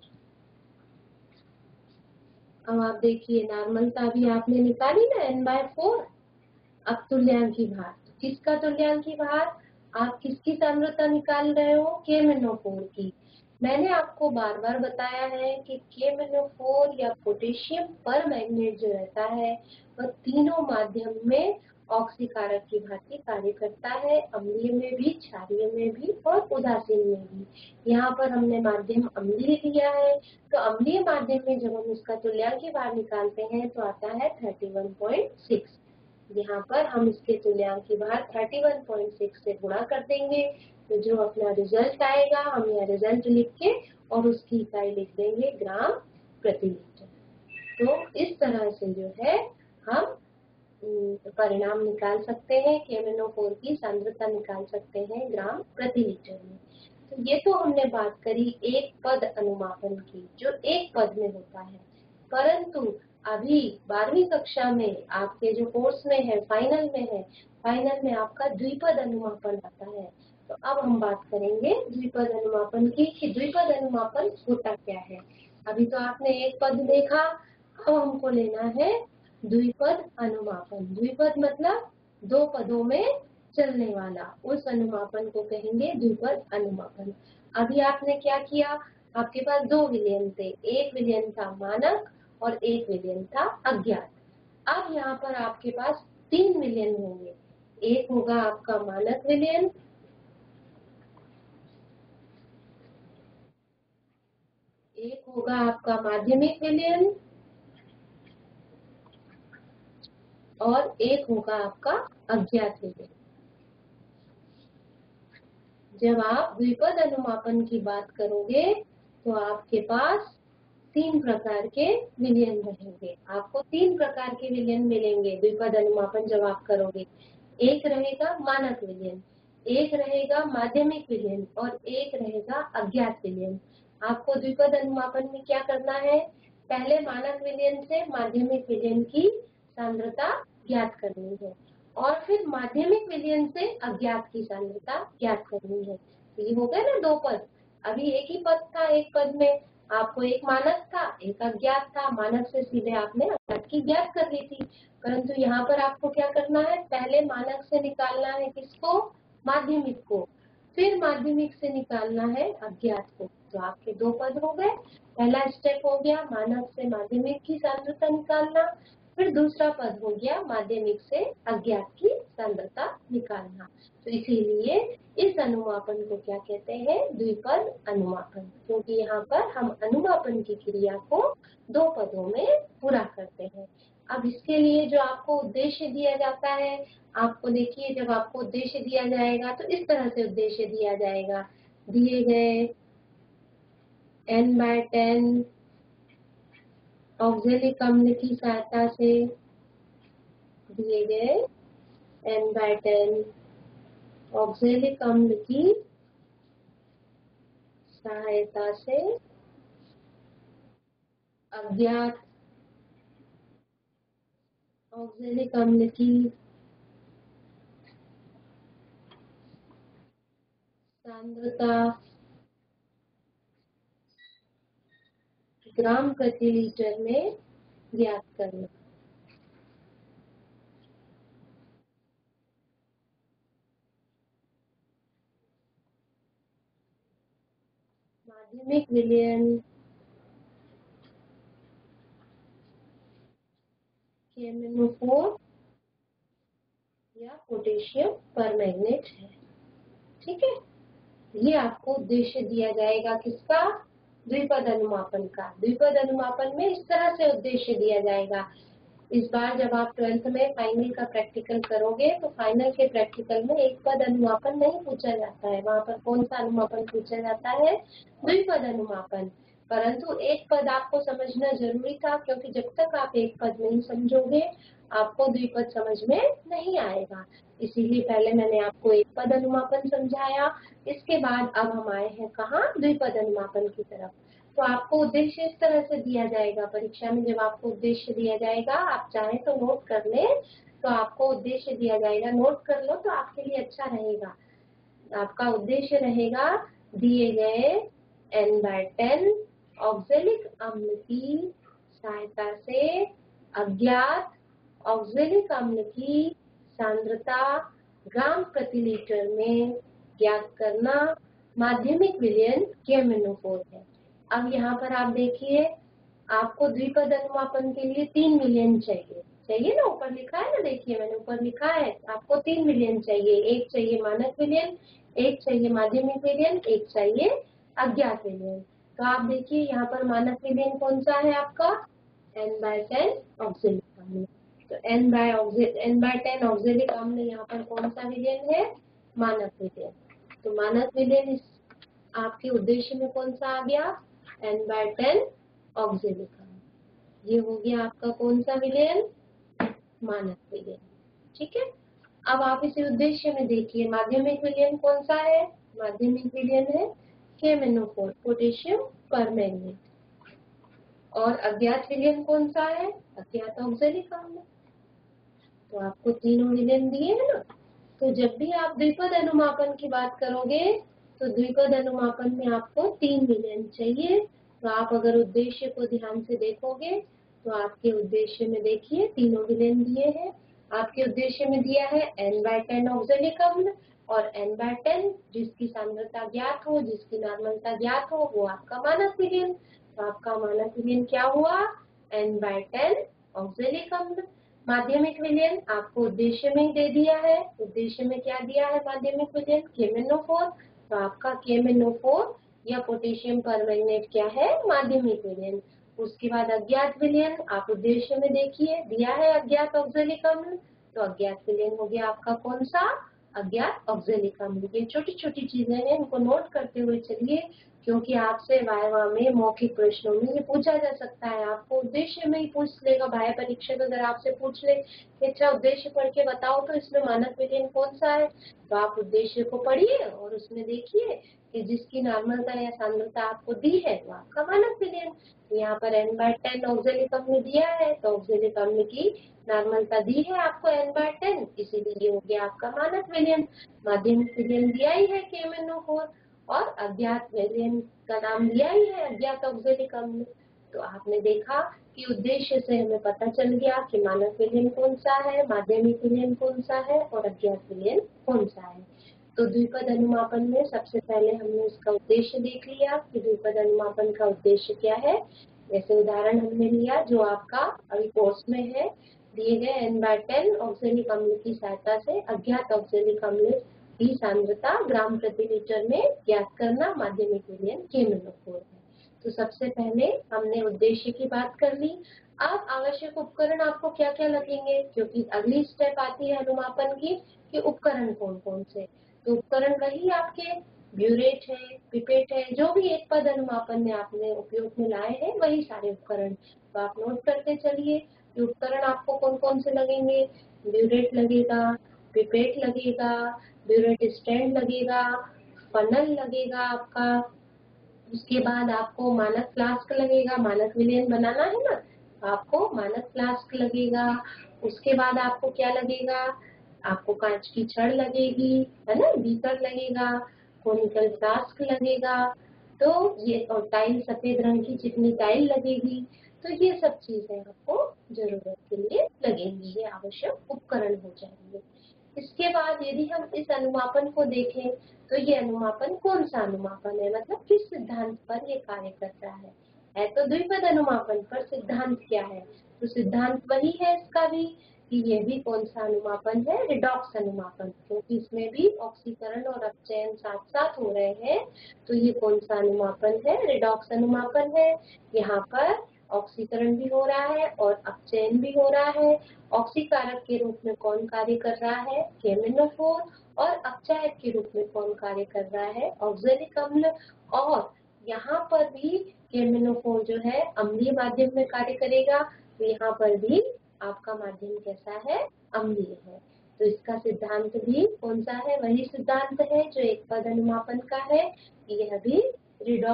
[SPEAKER 1] अब आप देखिए नॉर्मलता भी आपने निकाली ना एन बाय फोर। अब तुल्यांकी भार, किसका तुल्यांकी भार? आप किसकी सांद्रता निकाल रहे हो? के एम फोर की। मैंने आपको बार बार बताया है कि के एम फोर या पोटेशियम पर मैग्नेट जो रहता है वह तीनों माध्यम में ऑक्सीकारक की भांति कार्य करता है, अम्लीय में भी, क्षारीय में भी और उदासीन में भी। यहाँ पर हमने माध्यम अम्लीय लिया है, तो अम्लीय माध्यम में जब हम इसका तुल्यांकी भार निकालते हैं तो आता है थर्टी वन पॉइंट सिक्स। यहाँ पर हम इसके तुल्यांकी भार थर्टी वन पॉइंट सिक्स से गुणा कर देंगे, तो जो अपना रिजल्ट आएगा हम यहाँ रिजल्ट लिख के और उसकी इकाई लिख देंगे ग्राम प्रति लीटर। तो इस तरह से जो है हम परिणाम निकाल सकते हैं, के एम फोर की सांद्रता निकाल सकते हैं ग्राम प्रति लीटर में। तो ये तो हमने बात करी एक पद अनुमापन की, जो एक पद में होता है। परंतु अभी बारहवीं कक्षा में आपके जो कोर्स में है, फाइनल में है, फाइनल में आपका द्विपद अनुमापन आता है। तो अब हम बात करेंगे द्विपद अनुमापन की कि द्विपद अनुमापन होता क्या है। अभी तो आपने एक पद देखा, अब हमको लेना है द्विपद अनुमापन। द्विपद मतलब दो पदों में चलने वाला, उस अनुमापन को कहेंगे द्विपद अनुमापन। अभी आपने क्या किया, आपके पास दो विलयन थे, एक विलयन था मानक और एक विलयन था अज्ञात। अब यहाँ पर आपके पास तीन विलयन होंगे, एक होगा आपका मानक विलयन, एक होगा आपका माध्यमिक विलयन और एक होगा आपका अज्ञात विलयन। जब आप द्विपद अनुमापन की बात करोगे तो आपके पास तीन प्रकार के विलयन रहेंगे। आपको तीन प्रकार के विलयन मिलेंगे द्विपद अनुमापन जब आप करोगे। एक रहेगा मानक विलयन, एक रहेगा माध्यमिक विलयन और एक रहेगा अज्ञात विलयन। आपको द्विपद अनुमापन में क्या करना है, पहले मानक विलयन से माध्यमिक विलयन की सांद्रता ज्ञात करनी है और फिर माध्यमिक विलयन से अज्ञात की सांद्रता ज्ञात करनी है। तो ये हो गए ना दो पद। अभी एक ही पद था, एक पद में आपको एक मानक था एक अज्ञात था, मानक से सीधे आपने अज्ञात की ज्ञात कर ली थी। परंतु यहाँ पर आपको क्या करना है, पहले मानक से निकालना है किसको, माध्यमिक को, फिर माध्यमिक से निकालना है अज्ञात को। तो आपके दो पद हो गए। पहला स्टेप हो गया मानक से माध्यमिक की सांद्रता निकालना, फिर दूसरा पद हो गया माध्यमिक से अज्ञात की सांद्रता निकालना। तो इसीलिए इस अनुमापन को क्या कहते हैं, द्विपद अनुमापन, क्योंकि यहाँ पर हम अनुमापन की क्रिया को दो पदों में पूरा करते हैं। अब इसके लिए जो आपको उद्देश्य दिया जाता है, आपको देखिए जब आपको उद्देश्य दिया जाएगा तो इस तरह से उद्देश्य दिया जाएगा, दिए गए एन बाय टेन ऑक्जेलिक अम्ल की सहायता से, दिए गए एन बाय टेन ऑक्जेलिक अम्ल की सहायता से अज्ञात ऑक्जेलिक अम्ल की सांद्रता ग्राम प्रति लीटर में ज्ञात करना। माध्यमिक विलयन के एम एन ओ फोर या पोटेशियम परमैंगनेट है। ठीक है, ये आपको उद्देश्य दिया जाएगा किसका, द्विपद अनुमापन का। द्विपद अनुमापन में इस तरह से उद्देश्य दिया जाएगा। इस बार जब आप ट्वेल्थ में फाइनल का प्रैक्टिकल करोगे तो फाइनल के प्रैक्टिकल में एक पद अनुमापन नहीं पूछा जाता है, वहाँ पर कौन सा अनुमापन पूछा जाता है, द्विपद अनुमापन। परंतु एक पद आपको समझना जरूरी था, क्योंकि जब तक आप एक पद नहीं समझोगे आपको द्विपद समझ में नहीं आएगा। इसीलिए पहले मैंने आपको एक पद अनुमापन समझाया, इसके बाद अब हम आए हैं कहाँ, द्विपद अनुमापन की तरफ। तो आपको उद्देश्य इस तरह से दिया जाएगा परीक्षा में। जब आपको उद्देश्य दिया जाएगा, आप चाहें तो नोट कर लें, तो आपको उद्देश्य दिया जाएगा, नोट कर लो तो आपके लिए अच्छा रहेगा। आपका उद्देश्य रहेगा दिए गए एन बाय टेन ऑक्जेलिक अम्ल की सहायता से अज्ञात ऑक्जेलिक अम्ल की सांद्रता ग्राम प्रति लीटर में ज्ञात करना माध्यमिक विलयन के एम एन ओ फोर है। अब यहाँ पर आप देखिए, आपको द्विपद अनुमापन के लिए तीन विलयन चाहिए चाहिए ना, ऊपर लिखा है ना, देखिए मैंने ऊपर लिखा है, आपको तीन विलयन चाहिए। एक चाहिए मानक विलयन, एक चाहिए माध्यमिक विलयन, एक चाहिए अज्ञात विलयन। तो आप देखिए यहाँ पर मानक विलयन कौन सा है आपका, एन बाय टेन ऑक्जेलिक अम्ल। तो N by N by ten oxalic अम्ल यहाँ पर कौन सा विलयन है, मानक विलयन। तो मानक विलयन इस आपके उद्देश्य में कौन सा आ गया, एन बाय टेन ऑक्जेलिक अम्ल। ये हो गया आपका कौन सा विलयन, मानक विलयन। ठीक है, अब आप इसे उद्देश्य में देखिए, माध्यमिक विलयन कौन सा है, माध्यमिक विलयन है K M N O four potassium permanganate. और अज्ञात विलयन कौन सा है, अज्ञात ऑक्जेलिक अम्ल। तो आपको तीनों विलयन दिए हैं ना। तो जब भी आप द्विपद अनुमापन की बात करोगे तो द्विपद अनुमापन में आपको तीन विलयन चाहिए। तो आप अगर उद्देश्य को ध्यान से देखोगे तो आपके उद्देश्य में देखिए तीनों विलयन दिए हैं। आपके उद्देश्य में दिया है एन बाय टेन ऑक्जेलिक अम्ल और एन बाय टेन जिसकी सांद्रता ज्ञात हो, जिसकी नॉर्मलता ज्ञात हो, वो आपका मानक विलयन। तो आपका मानक विलयन क्या हुआ, एन बाय टेन ऑक्जेलिक अम्ल। माध्यमिक विलयन आपको उद्देश्य में ही दे दिया है, उद्देश्य में क्या दिया है माध्यमिक विलयन, के एम एन ओ फोर। तो आपका K M N O four या पोटेशियम परमैंगनेट क्या है, माध्यमिक विलयन। उसके बाद अज्ञात विलयन आप उद्देश्य में देखिए दिया है अज्ञात ऑक्जेलिक अम्ल। तो अज्ञात विलयन हो गया आपका कौन सा, अज्ञात ऑक्जेलिक अम्ल। ये छोटी छोटी चीजें हैं, इनको नोट करते हुए चलिए, क्योंकि आपसे वाइवा में मौखिक प्रश्नों में ये पूछा जा सकता है। आपको उद्देश्य में ही पूछ लेगा बाह्य परीक्षक, अगर आपसे पूछ ले कि अच्छा उद्देश्य पढ़ के बताओ तो इसमें मानक विलयन कौन सा है, तो आप उद्देश्य को पढ़िए और उसमें देखिए कि जिसकी नॉर्मलता या सांद्रता आपको दी है वो आपका मानक विलयन। यहाँ पर एन बाय टेन ऑक्जेलिक अम्ल दिया है, तो ऑक्जेलिक अम्ल की नॉर्मलता दी है आपको एन बाय टेन, इसीलिए हो गया आपका मानक विलयन। माध्यमिक विलयन दिया ही है K M N O four और अज्ञात विलयन का नाम दिया ही है अज्ञात ऑक्जेलिक अम्ल। तो आपने देखा कि उद्देश्य से हमें पता चल गया कि मानक विलयन कौन सा है, माध्यमिक विलयन कौन सा है और अज्ञात विलयन कौन सा है। तो द्विपद अनुमापन में सबसे पहले हमने उसका उद्देश्य देख लिया कि द्विपद अनुमापन का उद्देश्य क्या है। जैसे उदाहरण हमने लिया जो आपका अभी कोर्स में है, दिए गए एन बाय टेन ऑक्जेलिक अम्ल की सहायता से अज्ञात ऑक्जेलिक अम्ल की सांद्रता ग्राम प्रति लीटर में ज्ञात करना माध्यमिक विलयन के एम एन ओ फोर है। तो सबसे पहले हमने उद्देश्य की बात कर ली। अब आवश्यक उपकरण आपको क्या क्या लगेंगे, क्योंकि अगली स्टेप आती है अनुमापन की कि उपकरण कौन कौन से। तो उपकरण वही आपके ब्यूरेट है, पिपेट है, जो भी एक पद अनुमापन में आपने उपयोग में लाए हैं वही सारे उपकरण। तो आप नोट करते चलिए कि उपकरण आपको कौन कौन से लगेंगे। ब्यूरेट लगेगा, पिपेट लगेगा, ब्यूरेट स्टैंड लगेगा, फनल लगेगा आपका। उसके बाद आपको मानक फ्लास्क लगेगा, मानक विलयन बनाना है ना, आपको मानक फ्लास्क लगेगा। उसके बाद आपको क्या लगेगा, आपको कांच की छड़ लगेगी, है ना, बीकर लगेगा, कोनिकल फ्लास्क लगेगा। तो ये और टाइल, सफेद रंग की चिकनी टाइल लगेगी। तो ये सब चीजें आपको जरूरत के लिए लगेंगी, ये आवश्यक उपकरण हो जाएंगे। इसके बाद यदि हम इस अनुमापन को देखें तो ये अनुमापन कौन सा अनुमापन है, मतलब किस सिद्धांत पर ये कार्य करता है। है तो द्विपद अनुमापन, पर सिद्धांत क्या है, तो सिद्धांत वही है इसका भी कि ये भी कौन सा अनुमापन है, रिडॉक्स अनुमापन, क्योंकि इसमें भी ऑक्सीकरण और अपचयन साथ साथ हो रहे हैं। तो ये कौन सा अनुमापन है, रिडॉक्स अनुमापन है। यहाँ पर ऑक्सीकरण भी हो रहा है और अपचयन भी हो रहा है। ऑक्सीकारक के रूप में कौन कार्य कर रहा है, K M N O four, और अपचायक के रूप में कौन कार्य कर रहा है, ऑक्जेलिक अम्ल। और यहाँ पर भी के एम एन ओ फोर जो है अम्लीय माध्यम में कार्य करेगा, तो यहाँ पर भी आपका माध्यम कैसा है, अम्लीय है। तो इसका सिद्धांत भी कौन सा है, वही सिद्धांत है जो एक पद अनुमापन का है। यह भी रिडॉक्स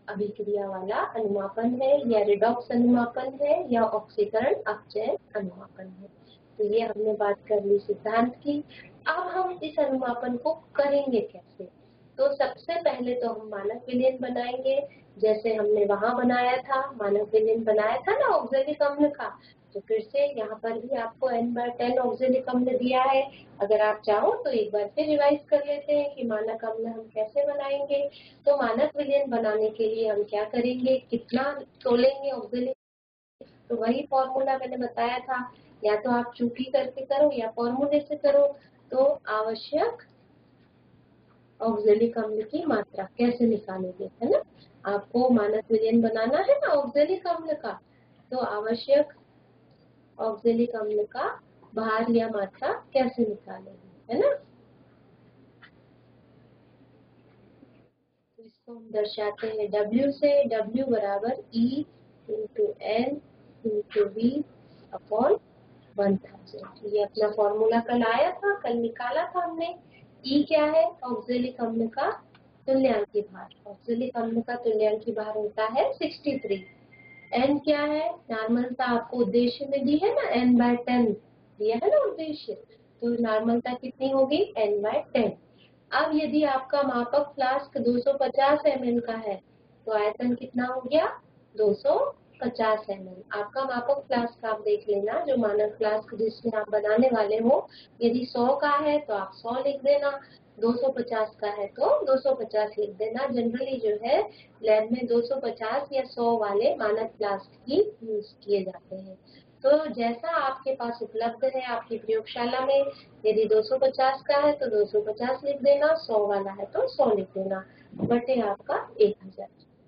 [SPEAKER 1] अभिक्रिया वाला अनुमापन है या रिडॉक्स अनुमापन है या ऑक्सीकरण अपचयन अनुमापन है। तो ये हमने बात कर ली सिद्धांत की। अब हम इस अनुमापन को करेंगे कैसे? तो सबसे पहले तो हम मानक विलयन बनाएंगे, जैसे हमने वहां बनाया था, मानक विलयन बनाया था ना ऑक्जेलिक अम्ल का। तो फिर से यहाँ पर भी आपको एन बाय टेन ऑक्जेलिक अम्ल दिया है। अगर आप चाहो तो एक बार फिर रिवाइज कर लेते हैं कि मानक अम्ल हम कैसे बनाएंगे। तो मानक विलयन बनाने के लिए हम क्या करेंगे, कितना तोलेंगे ऑक्जेलिक, तो वही फॉर्मूला मैंने बताया था, या तो आप चूकी करके करो या फॉर्मूले से करो। तो आवश्यक ऑक्जेलिक अम्ल की मात्रा कैसे निकालोगे, है ना? आपको मानक विलयन बनाना है ना ऑक्जेलिक अम्ल का, तो आवश्यक ऑक्जेलिक अम्ल का भार या मात्रा कैसे निकालेंगे, है ना? तो इसको हम दर्शाते हैं W से। W बराबर E into N into V upon one thousand. ये अपना फॉर्मूला कल आया था, कल निकाला था हमने। E क्या है? ऑक्जेलिक अम्ल का तुल्यांकी भार। ऑक्जेलिक अम्ल का तुल्यांकी भार होता है सिक्सटी थ्री। N क्या है? नॉर्मलता आपको उद्देश्य में दी है ना, N बाय टेन दिया है ना उद्देश्य, तो नॉर्मलता कितनी होगी? N by ten. अब यदि आपका मापक फ्लास्क दो सौ पचास एम एल का है, तो आयतन कितना हो गया? दो सौ पचास एम एल। आपका मापक फ्लास्क आप देख लेना, जो मानक फ्लास्क जिसमें आप बनाने वाले हो, यदि सौ का है तो आप सौ लिख देना, दो सौ पचास का है तो दो सौ पचास लिख देना। जनरली जो है लैब में दो सौ पचास या सौ वाले मानक फ्लास्क ही यूज किए जाते हैं। तो जैसा आपके पास उपलब्ध है आपकी प्रयोगशाला में, यदि दो सौ पचास का है तो दो सौ पचास लिख देना, सौ वाला है तो सौ लिख देना, बटे आपका एक हजार।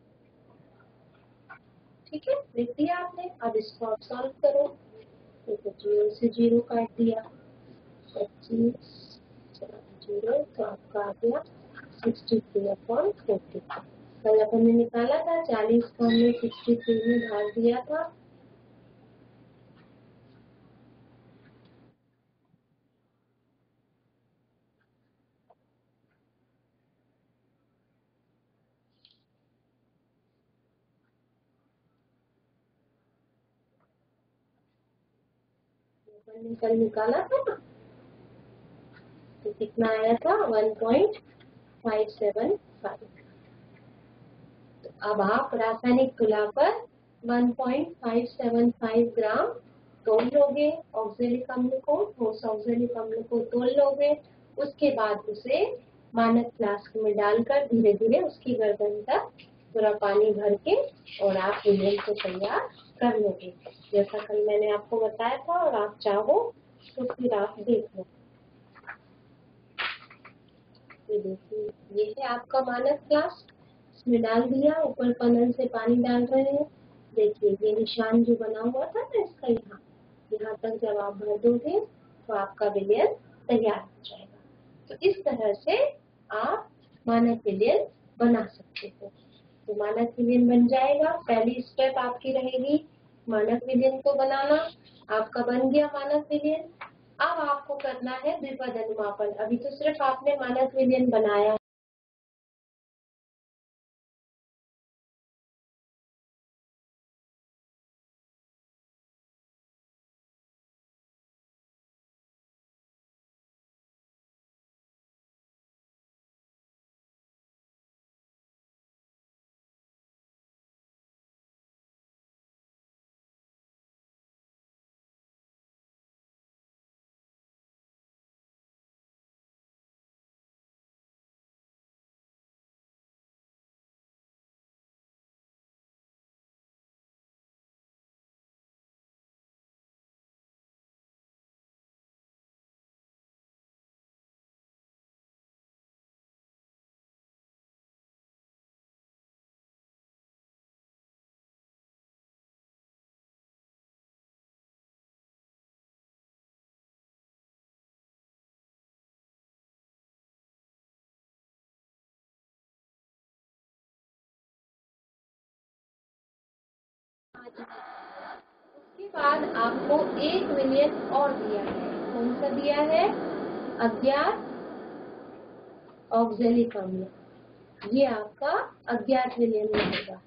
[SPEAKER 1] ठीक है, लिख दिया आपने। अब इसको आप सॉल्व करो। तो जीरो से जीरो काट दिया, पच्चीस जीरो, तो आपका आ गया सिक्सटी थ्री अपॉन फोर्टी। कल अपन ने निकाला था चालीस को हमने सिक्सटी थ्री में भाग दिया था। अपन ने कल निकाला था ना, तो कितना आया था? One point five seven five. तो अब आप रासायनिक तुला पर one point five seven five gram तोल लोगे ऑक्जेलिक अम्ल को, ठोस ऑक्जेलिक अम्ल को तोल लोगे। उसके बाद उसे मानक फ्लास्क में डालकर धीरे धीरे उसकी गर्दन तक पूरा पानी भर के और आप विलयन को तैयार कर लोगे, जैसा कल मैंने आपको बताया था। और आप चाहो तो फिर आप देख लो। ये देखिए, ये है आपका मानक फ्लास्क, इसमें डाल दिया, ऊपर पनल से पानी डाल रहे हैं। देखिए ये निशान जो बना हुआ था ना इसका, यहाँ यहाँ तक जब आप भर दोगे तो आपका विलयन तैयार हो जाएगा। तो इस तरह से आप मानक विलयन बना सकते हो। तो मानक विलयन बन जाएगा। पहली स्टेप आपकी रहेगी मानक विलयन को बनाना। आपका बन गया मानक विलयन। अब आपको करना है द्विपद अनुमापन। अभी तो सिर्फ आपने मानक विलयन बनाया, उसके बाद आपको एक विलयन और दिया है। कौन सा दिया है? अज्ञात ऑक्जेलिक अम्ल। ये आपका अज्ञात विलयन में होगा।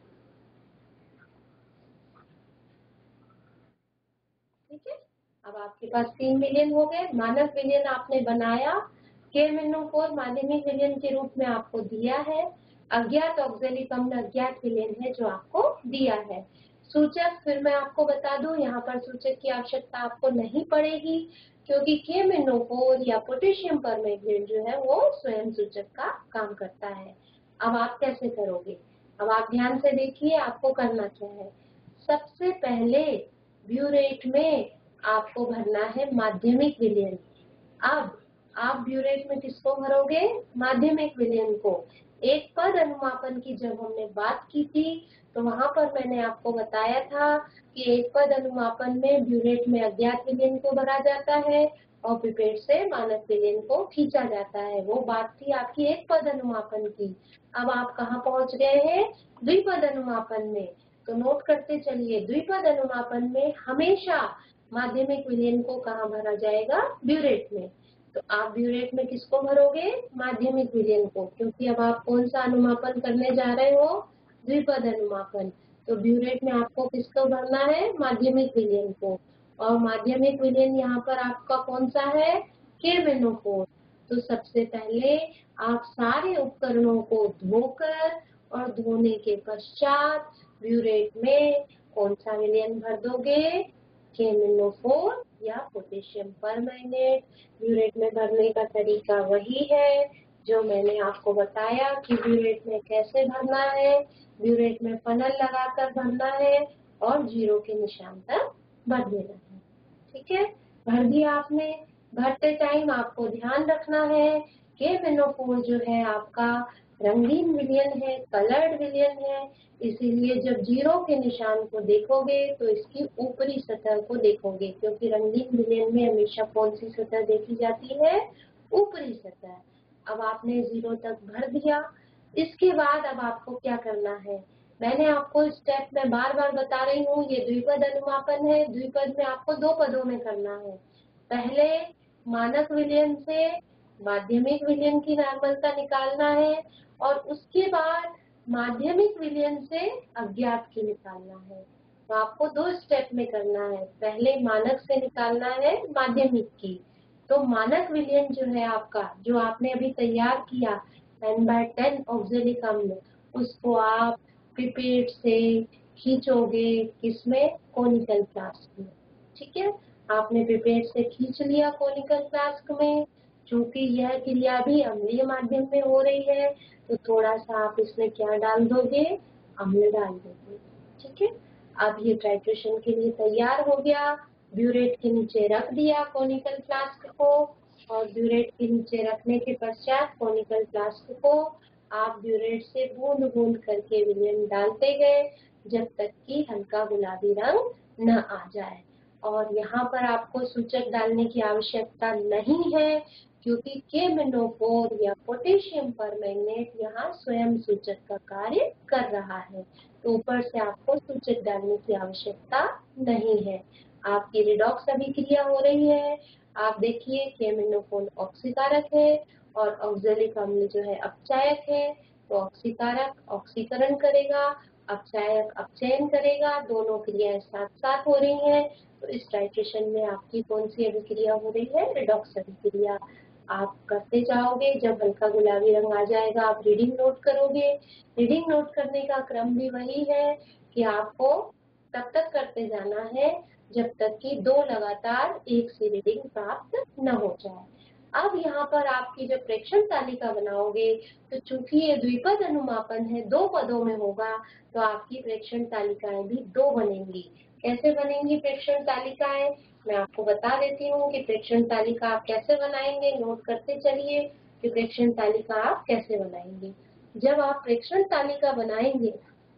[SPEAKER 1] ठीक है, अब आपके पास तीन विलयन हो गए। मानक विलयन आपने बनाया, के एम एन ओ फोर माध्यमिक विलयन के रूप में आपको दिया है। अज्ञात ऑक्जेलिक अम्ल अज्ञात विलयन है जो आपको दिया है। सूचक फिर मैं आपको बता दूं, यहाँ पर सूचक की आवश्यकता आपको नहीं पड़ेगी, क्योंकि K M N O four या पोटेशियम परमैंगनेट जो है वो स्वयं सूचक का काम करता है। अब आप कैसे करोगे? अब आप ध्यान से देखिए आपको करना क्या है। सबसे पहले ब्यूरेट में आपको भरना है माध्यमिक विलयन। अब आप ब्यूरेट में किसको भरोगे? माध्यमिक विलयन को। एक पद अनुमापन की जब हमने बात की थी तो वहां पर मैंने आपको बताया था कि एक पद अनुमापन में ब्यूरेट में अज्ञात विलयन को भरा जाता है और पिपेट से मानक विलयन को खींचा जाता है। वो बात थी आपकी एक पद अनुमापन की। अब आप कहाँ पहुंच गए हैं? द्विपद अनुमापन में। तो नोट करते चलिए, द्विपद अनुमापन में हमेशा माध्यमिक विलयन को कहाँ भरा जाएगा? ब्यूरेट में। तो आप ब्यूरेट में किसको भरोगे? माध्यमिक विलयन को, क्योंकि अब आप कौन सा अनुमापन करने जा रहे हो? द्विपद अनुमापन। तो ब्यूरेट में आपको किसको भरना है? माध्यमिक विलयन को। और माध्यमिक विलयन यहाँ पर आपका कौन सा है? K M N O four. तो सबसे पहले आप सारे उपकरणों को धोकर और धोने के पश्चात ब्यूरेट में कौन सा विलयन भर दोगे? K M N O four या पोटेशियम परमैंगनेट। ब्यूरेट में भरने का तरीका वही है जो मैंने आपको बताया कि ब्यूरेट में कैसे भरना है। ब्यूरेट में फनल लगाकर भरना है और जीरो के निशान तक भर देना है। ठीक है, भर दिया आपने। भरते टाइम आपको ध्यान रखना है K M N O four जो है आपका रंगीन विलयन है, कलर्ड विलयन है, इसीलिए जब जीरो के निशान को देखोगे तो इसकी ऊपरी सतह को देखोगे, क्योंकि रंगीन विलयन में हमेशा कौन सी सतह देखी जाती है? ऊपरी सतह। अब आपने जीरो तक भर दिया। इसके बाद अब आपको क्या करना है? मैंने आपको स्टेप में बार बार बता रही हूँ, ये द्विपद अनुमापन है। द्विपद में आपको दो पदों में करना है। पहले मानक विलयन से माध्यमिक विलयन की नॉर्मलता निकालना है और उसके बाद माध्यमिक विलयन से अज्ञात की निकालना है। तो आपको दो स्टेप में करना है। पहले मानक से निकालना है माध्यमिक की। तो मानक विलयन जो है आपका, जो आपने अभी तैयार किया टेन बाय टेन ऑक्जेलिक अम्ल, उसको आप पिपेट से खींचोगे किसमें? कोनिकल फ्लास्क में। ठीक है, आपने पिपेट से खींच लिया कोनिकल फ्लास्क में। चूंकि यह क्रिया भी अम्लीय माध्यम में हो रही है तो थोड़ा सा आप इसमें क्या डाल दोगे? अम्ल डाल दोगे। ठीक है, अब ये टाइट्रेशन के लिए तैयार हो गया। ब्यूरेट के नीचे रख दिया कोनिकल फ्लास्क को और ब्यूरेट के नीचे रखने के पश्चात कोनिकल फ्लास्क को आप ब्यूरेट से बूंद बूंद करके विलयन डालते गए जब तक कि हल्का गुलाबी रंग न आ जाए। और यहाँ पर आपको सूचक डालने की आवश्यकता नहीं है, क्योंकि K M N O four या पोटेशियम परमैंगनेट यहाँ स्वयं सूचक का कार्य कर रहा है। तो ऊपर से आपको सूचक डालने की आवश्यकता नहीं है। आपकी रिडॉक्स अभिक्रिया हो रही है। आप देखिए K M N O four ऑक्सीकारक है और ऑक्जेलिक अम्ल जो है अपचायक है। तो ऑक्सीकारक ऑक्सीकरण करेगा, अपचायक अपचयन करेगा, दोनों क्रियाएं साथ साथ हो रही हैं। तो इस टाइट्रेशन में आपकी कौन सी अभिक्रिया हो रही है? रिडॉक्स अभिक्रिया। आप करते जाओगे, जब हल्का गुलाबी रंग आ जाएगा आप रीडिंग नोट करोगे। रीडिंग नोट करने का क्रम भी वही है कि आपको तब तक करते जाना है जब तक कि दो लगातार एक सी रीडिंग प्राप्त न हो जाए। अब यहाँ पर आपकी जब प्रेक्षण तालिका बनाओगे तो चूंकि ये द्विपद अनुमापन है, दो पदों में होगा, तो आपकी प्रेक्षण तालिकाएं भी दो बनेंगी। कैसे बनेंगी प्रेक्षण तालिकाएं? मैं आपको बता देती हूँ कि प्रेक्षण तालिका आप कैसे बनाएंगे। नोट करते चलिए कि प्रेक्षण तालिका आप कैसे बनाएंगे। जब आप प्रेक्षण तालिका बनाएंगे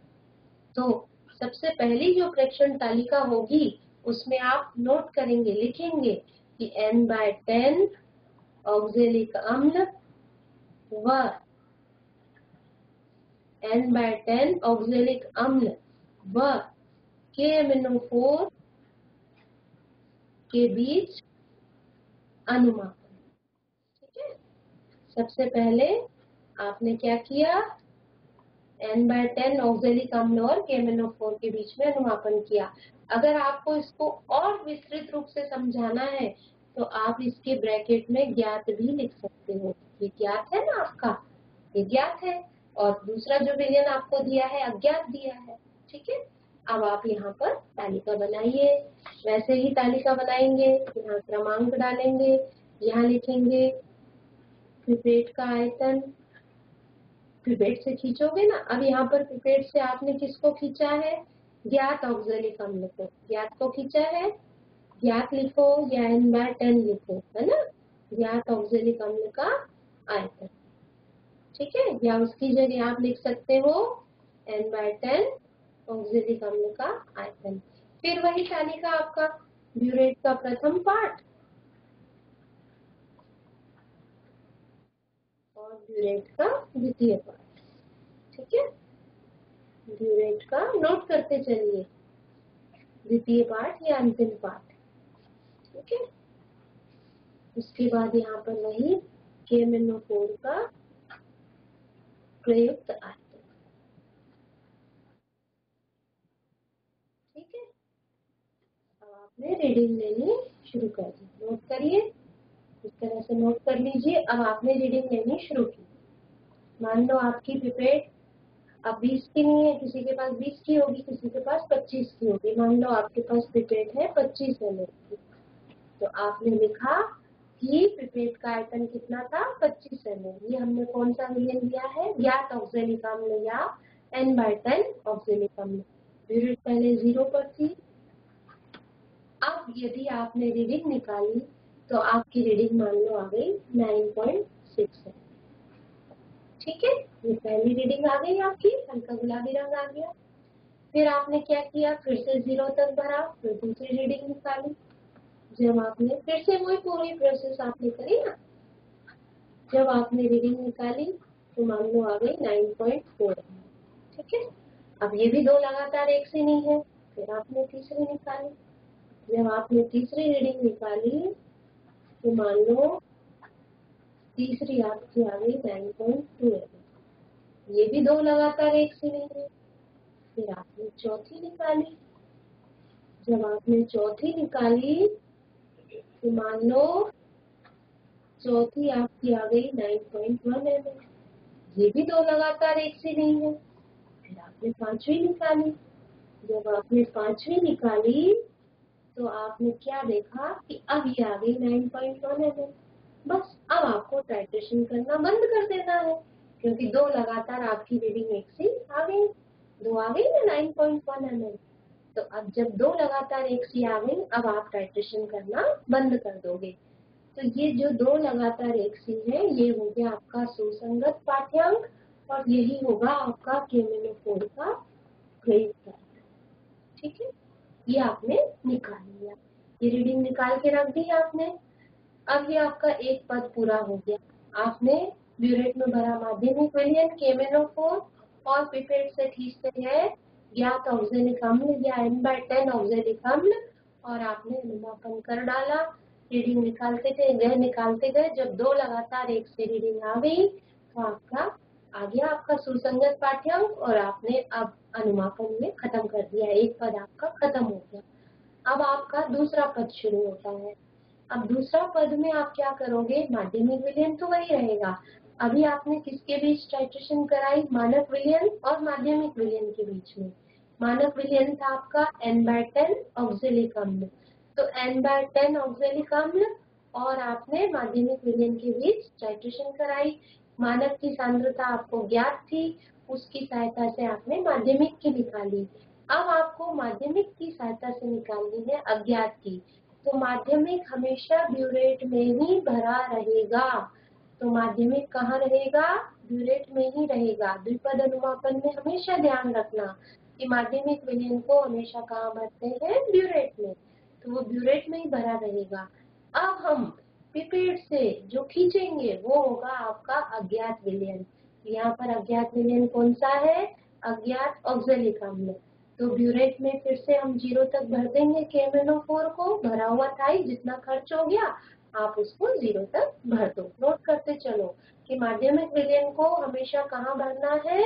[SPEAKER 1] तो सबसे पहली जो प्रेक्षण तालिका होगी उसमें आप नोट करेंगे, लिखेंगे कि एन बाय टेन ऑक्जेलिक अम्ल व एन बाय टेन ऑक्जेलिक अम्ल व के एम एन ओ फोर के बीच अनुमापन। ठीक है, सबसे पहले आपने क्या किया? एन बाय टेन ऑक्जेलिक अम्ल और के एम एन ओ फोर के बीच में अनुमापन किया। अगर आपको इसको और विस्तृत रूप से समझाना है तो आप इसके ब्रैकेट में ज्ञात भी लिख सकते हो। ये ज्ञात है ना आपका, ये ज्ञात है, और दूसरा जो विलयन आपको दिया है अज्ञात दिया है। ठीक है, अब आप यहाँ पर तालिका बनाइए। वैसे ही तालिका बनाएंगे, यहाँ क्रमांक डालेंगे, यहाँ लिखेंगे पिपेट का आयतन, पिपेट से खींचोगे ना। अब यहाँ पर पिपेट से आपने किसको खींचा है? ज्ञात ऑक्जेलिक अम्ल को, ज्ञात को खींचा है। ज्ञात लिखो या एन बाय टेन लिखो, है ना, ज्ञात ऑक्जेलिक अम्ल का आयतन। ठीक है, या उसकी जगह आप लिख सकते हो एन बाय टेन ऑक्जेलिक अम्ल का आयतन। फिर वही तालिका आपका ब्यूरेट का प्रथम पार्ट और ब्यूरेट का द्वितीय पार्ट। ठीक है, ब्यूरेट का नोट करते चलिए, द्वितीय पार्ट या अंतिम पार्ट। ठीक है, उसके बाद यहाँ पर वही के एम एन ओ फोर का प्रयुक्त आयतन। ठीक है, अब आपने रीडिंग लेनी शुरू कर दी। नोट करिए, इस तरह से नोट कर लीजिए। अब आपने रीडिंग लेनी शुरू की। मान लो आपकी पिपेट अब बीस की नहीं है, किसी के पास बीस की होगी, किसी के पास पच्चीस की होगी। मान लो आपके पास पिपेट है पच्चीस एम एल की, तो आपने लिखा कि पिपेट का आयतन कितना था? पच्चीस एम एल। ये हमने कौन सा विलयन दिया है? ज्ञात ऑक्जेलिक अम्ल या एन बाय टेन ऑक्जेलिक अम्ल। ब्यूरेट पहले जीरो पर थी। अब यदि आपने रीडिंग निकाली तो आपकी रीडिंग मान लो आ गई नाइन पॉइंट सिक्स है। ठीक है, ये पहली रीडिंग आ गई आपकी, हल्का गुलाबी रंग आ गया। फिर आपने क्या किया? फिर से जीरो तक भरा, फिर दूसरी रीडिंग निकाली। जब आपने फिर से वही पूरी प्रोसेस आपने करी ना, जब आपने रीडिंग निकाली तो मान लो आ गई नाइन पॉइंट फोर। ठीक है, अब ये भी दो लगातार एक से नहीं है। फिर आपने तीसरी निकाली, जब आपने तीसरी रीडिंग निकाली तो मान लो तीसरी आपकी आ गई नाइन पॉइंट टू। ये भी दो लगातार एक से नहीं है। फिर आपने चौथी निकाली, जब आपने चौथी निकाली तो मान लो चौथी आपकी आ गई nine point one M L. ये भी दो लगातार एक से नहीं है। फिर आपने पांचवी निकाली, जब आपने पांचवी निकाली तो आपने क्या देखा कि अब ये आ गई nine point one M L. बस अब आपको टाइट्रेशन करना बंद कर देना है, क्योंकि दो लगातार आपकी रीडिंग एक से आ गई, दो आ गई ना nine point one M L. तो अब जब दो लगातार एक सी आ गई, अब आप टाइट्रेशन करना बंद कर दोगे। तो ये जो दो लगातार एक सी है, ये हो गया आपका सुसंगत पाठ्यांक, और यही होगा आपका K M N O four का प्रयुक्त आयतन। ठीक है, ये आपने निकाल लिया, ये रीडिंग निकाल के रख दी आपने। अब ये आपका एक पद पूरा हो गया। आपने ब्यूरेट में भरा माध्यमिक विलयन के एम एन ओ फोर और पिपेट से खींचते हैं ज्ञात ऑक्जेलिक अम्ल या एन बाय टेन ऑक्जेलिक अम्ल, और आपने अनुमापन कर डाला। रीडिंग निकालते गए निकालते गए जब दो लगातार एक से रीडिंग आ गई तो आपका आ गया आपका सुसंगत पाठ्यांक, और आपने अब अनुमापन में खत्म कर दिया, एक पद आपका खत्म हो गया। अब आपका दूसरा पद शुरू होता है। अब दूसरा पद में आप क्या करोगे? माध्यमिक विलयन तो वही रहेगा। अभी आपने किसके बीच टाइट्रेशन कराई? मानक विलयन और माध्यमिक विलयन के बीच में। मानक विलयन था आपका एन बाय टेन ऑक्जेलिक अम्ल, तो एन बाय टेन ऑक्जेलिक अम्ल और आपने माध्यमिक विलयन के बीच टाइट्रेशन कराई। मानक की सांद्रता आपको ज्ञात थी, उसकी सहायता से आपने माध्यमिक की निकाली। अब आपको माध्यमिक की सहायता से निकालनी है अज्ञात की, तो माध्यमिक हमेशा ब्यूरेट में ही भरा रहेगा। तो माध्यमिक कहाँ रहेगा? ब्यूरेट में ही रहेगा। द्विपद अनुमापन में हमेशा ध्यान रखना कि माध्यमिक विलयन को हमेशा कहाँ भरते हैं? ब्यूरेट में, तो वो ब्यूरेट में ही भरा रहेगा। अब हम पिपेट से जो खींचेंगे वो होगा आपका अज्ञात विलयन। यहाँ पर अज्ञात विलयन कौन सा है? अज्ञात ऑक्जेलिक अम्ल। तो ब्यूरेट में फिर से हम जीरो तक भर देंगे के एम एन ओ फोर को, भरा हुआ था ही, जितना खर्च हो गया आप उसको जीरो तक भर दो। नोट करते चलो कि माध्यमिक विलयन को हमेशा कहाँ भरना है?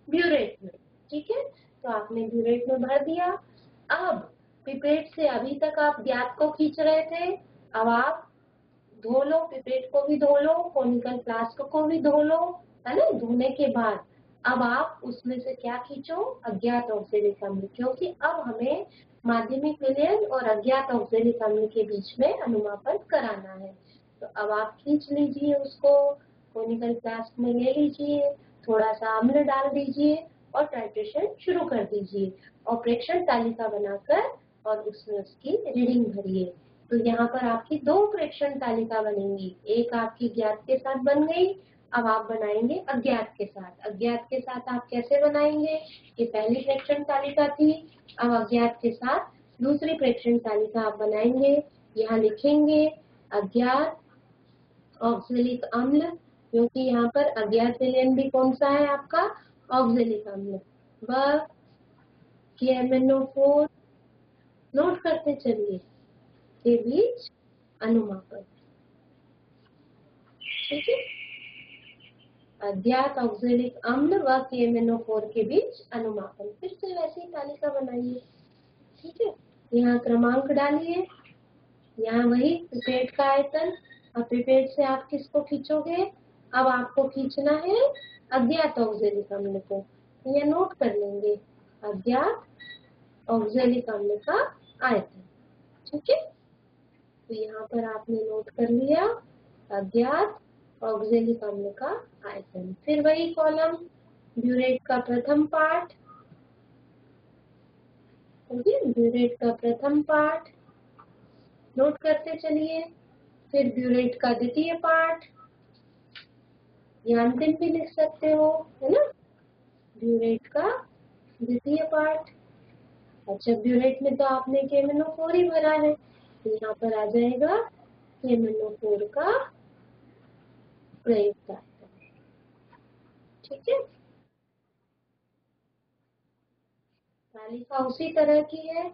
[SPEAKER 1] ब्यूरेट में। ठीक है, तो आपने ब्यूरेट में भर दिया। अब पिपेट से अभी तक आप ज्ञात को खींच रहे थे, अब आप धो लो, पिपेट को भी धो लो, कोनिकल फ्लास्क को भी धो लो, है ना। धोने के बाद अब आप उसमें से क्या खींचो, अज्ञात ऑक्जेलिक अम्ल, क्योंकि अब हमें माध्यमिक विलयन और अज्ञात ऑक्जेलिक अम्ल के बीच में अनुमापन कराना है। तो अब आप खींच लीजिए उसको, कोनिकल फ्लास्क में ले लीजिए, थोड़ा सा अम्ल डाल दीजिए और टाइट्रेशन शुरू कर दीजिए और प्रेक्षण तालिका बनाकर और उसमें उसकी रीडिंग भरिए। तो यहाँ पर आपकी दो प्रेक्षण तालिका बनेंगी, एक आपकी ज्ञात के साथ बन गई, अब आप बनाएंगे अज्ञात के साथ। अज्ञात के साथ आप कैसे बनाएंगे, ये पहली प्रेक्षण तालिका थी, अब अज्ञात के साथ दूसरी प्रेक्षण तालिका आप बनाएंगे। यहाँ लिखेंगे अज्ञात ऑक्जेलिक अम्ल, क्योंकि यहाँ पर अज्ञात विलयन भी कौन सा है आपका, ऑक्जेलिक अम्ल, वह K M N O four, note करते चलिए, के बीच अनुमापन। ठीक है, अज्ञात ऑक्जेलिक अम्ल व के एम एन ओ फोर के बीच अनुमापन। फिर से वैसे ही तालिका बनाइए। ठीक है, यहाँ क्रमांक डालिए, यहाँ वही पिपेट का आयतन, अब पिपेट से आप किसको खींचोगे, अब आपको खींचना है अज्ञात ऑक्जेलिक अम्ल को। ये नोट कर लेंगे, अज्ञात ऑक्जेलिक अम्ल का आयतन। ठीक है, तो यहाँ पर आपने नोट कर लिया अज्ञात ऑक्जेलिक अम्ल का आयतन। फिर वही कॉलम, ब्यूरेट का प्रथम पार्ट, ब्यूरेट का प्रथम पार्ट नोट करते चलिए, फिर ब्यूरेट का द्वितीय पार्ट, या अंतिम भी लिख सकते हो, है ना, ब्यूरेट का द्वितीय पार्ट। अच्छा, ब्यूरेट में तो आपने K M N O four ही भरा है, तो यहाँ पर आ जाएगा के एम एन ओ फोर का प्रयुक्त आयतन। ठीक है, तालिका उसी तरह की है,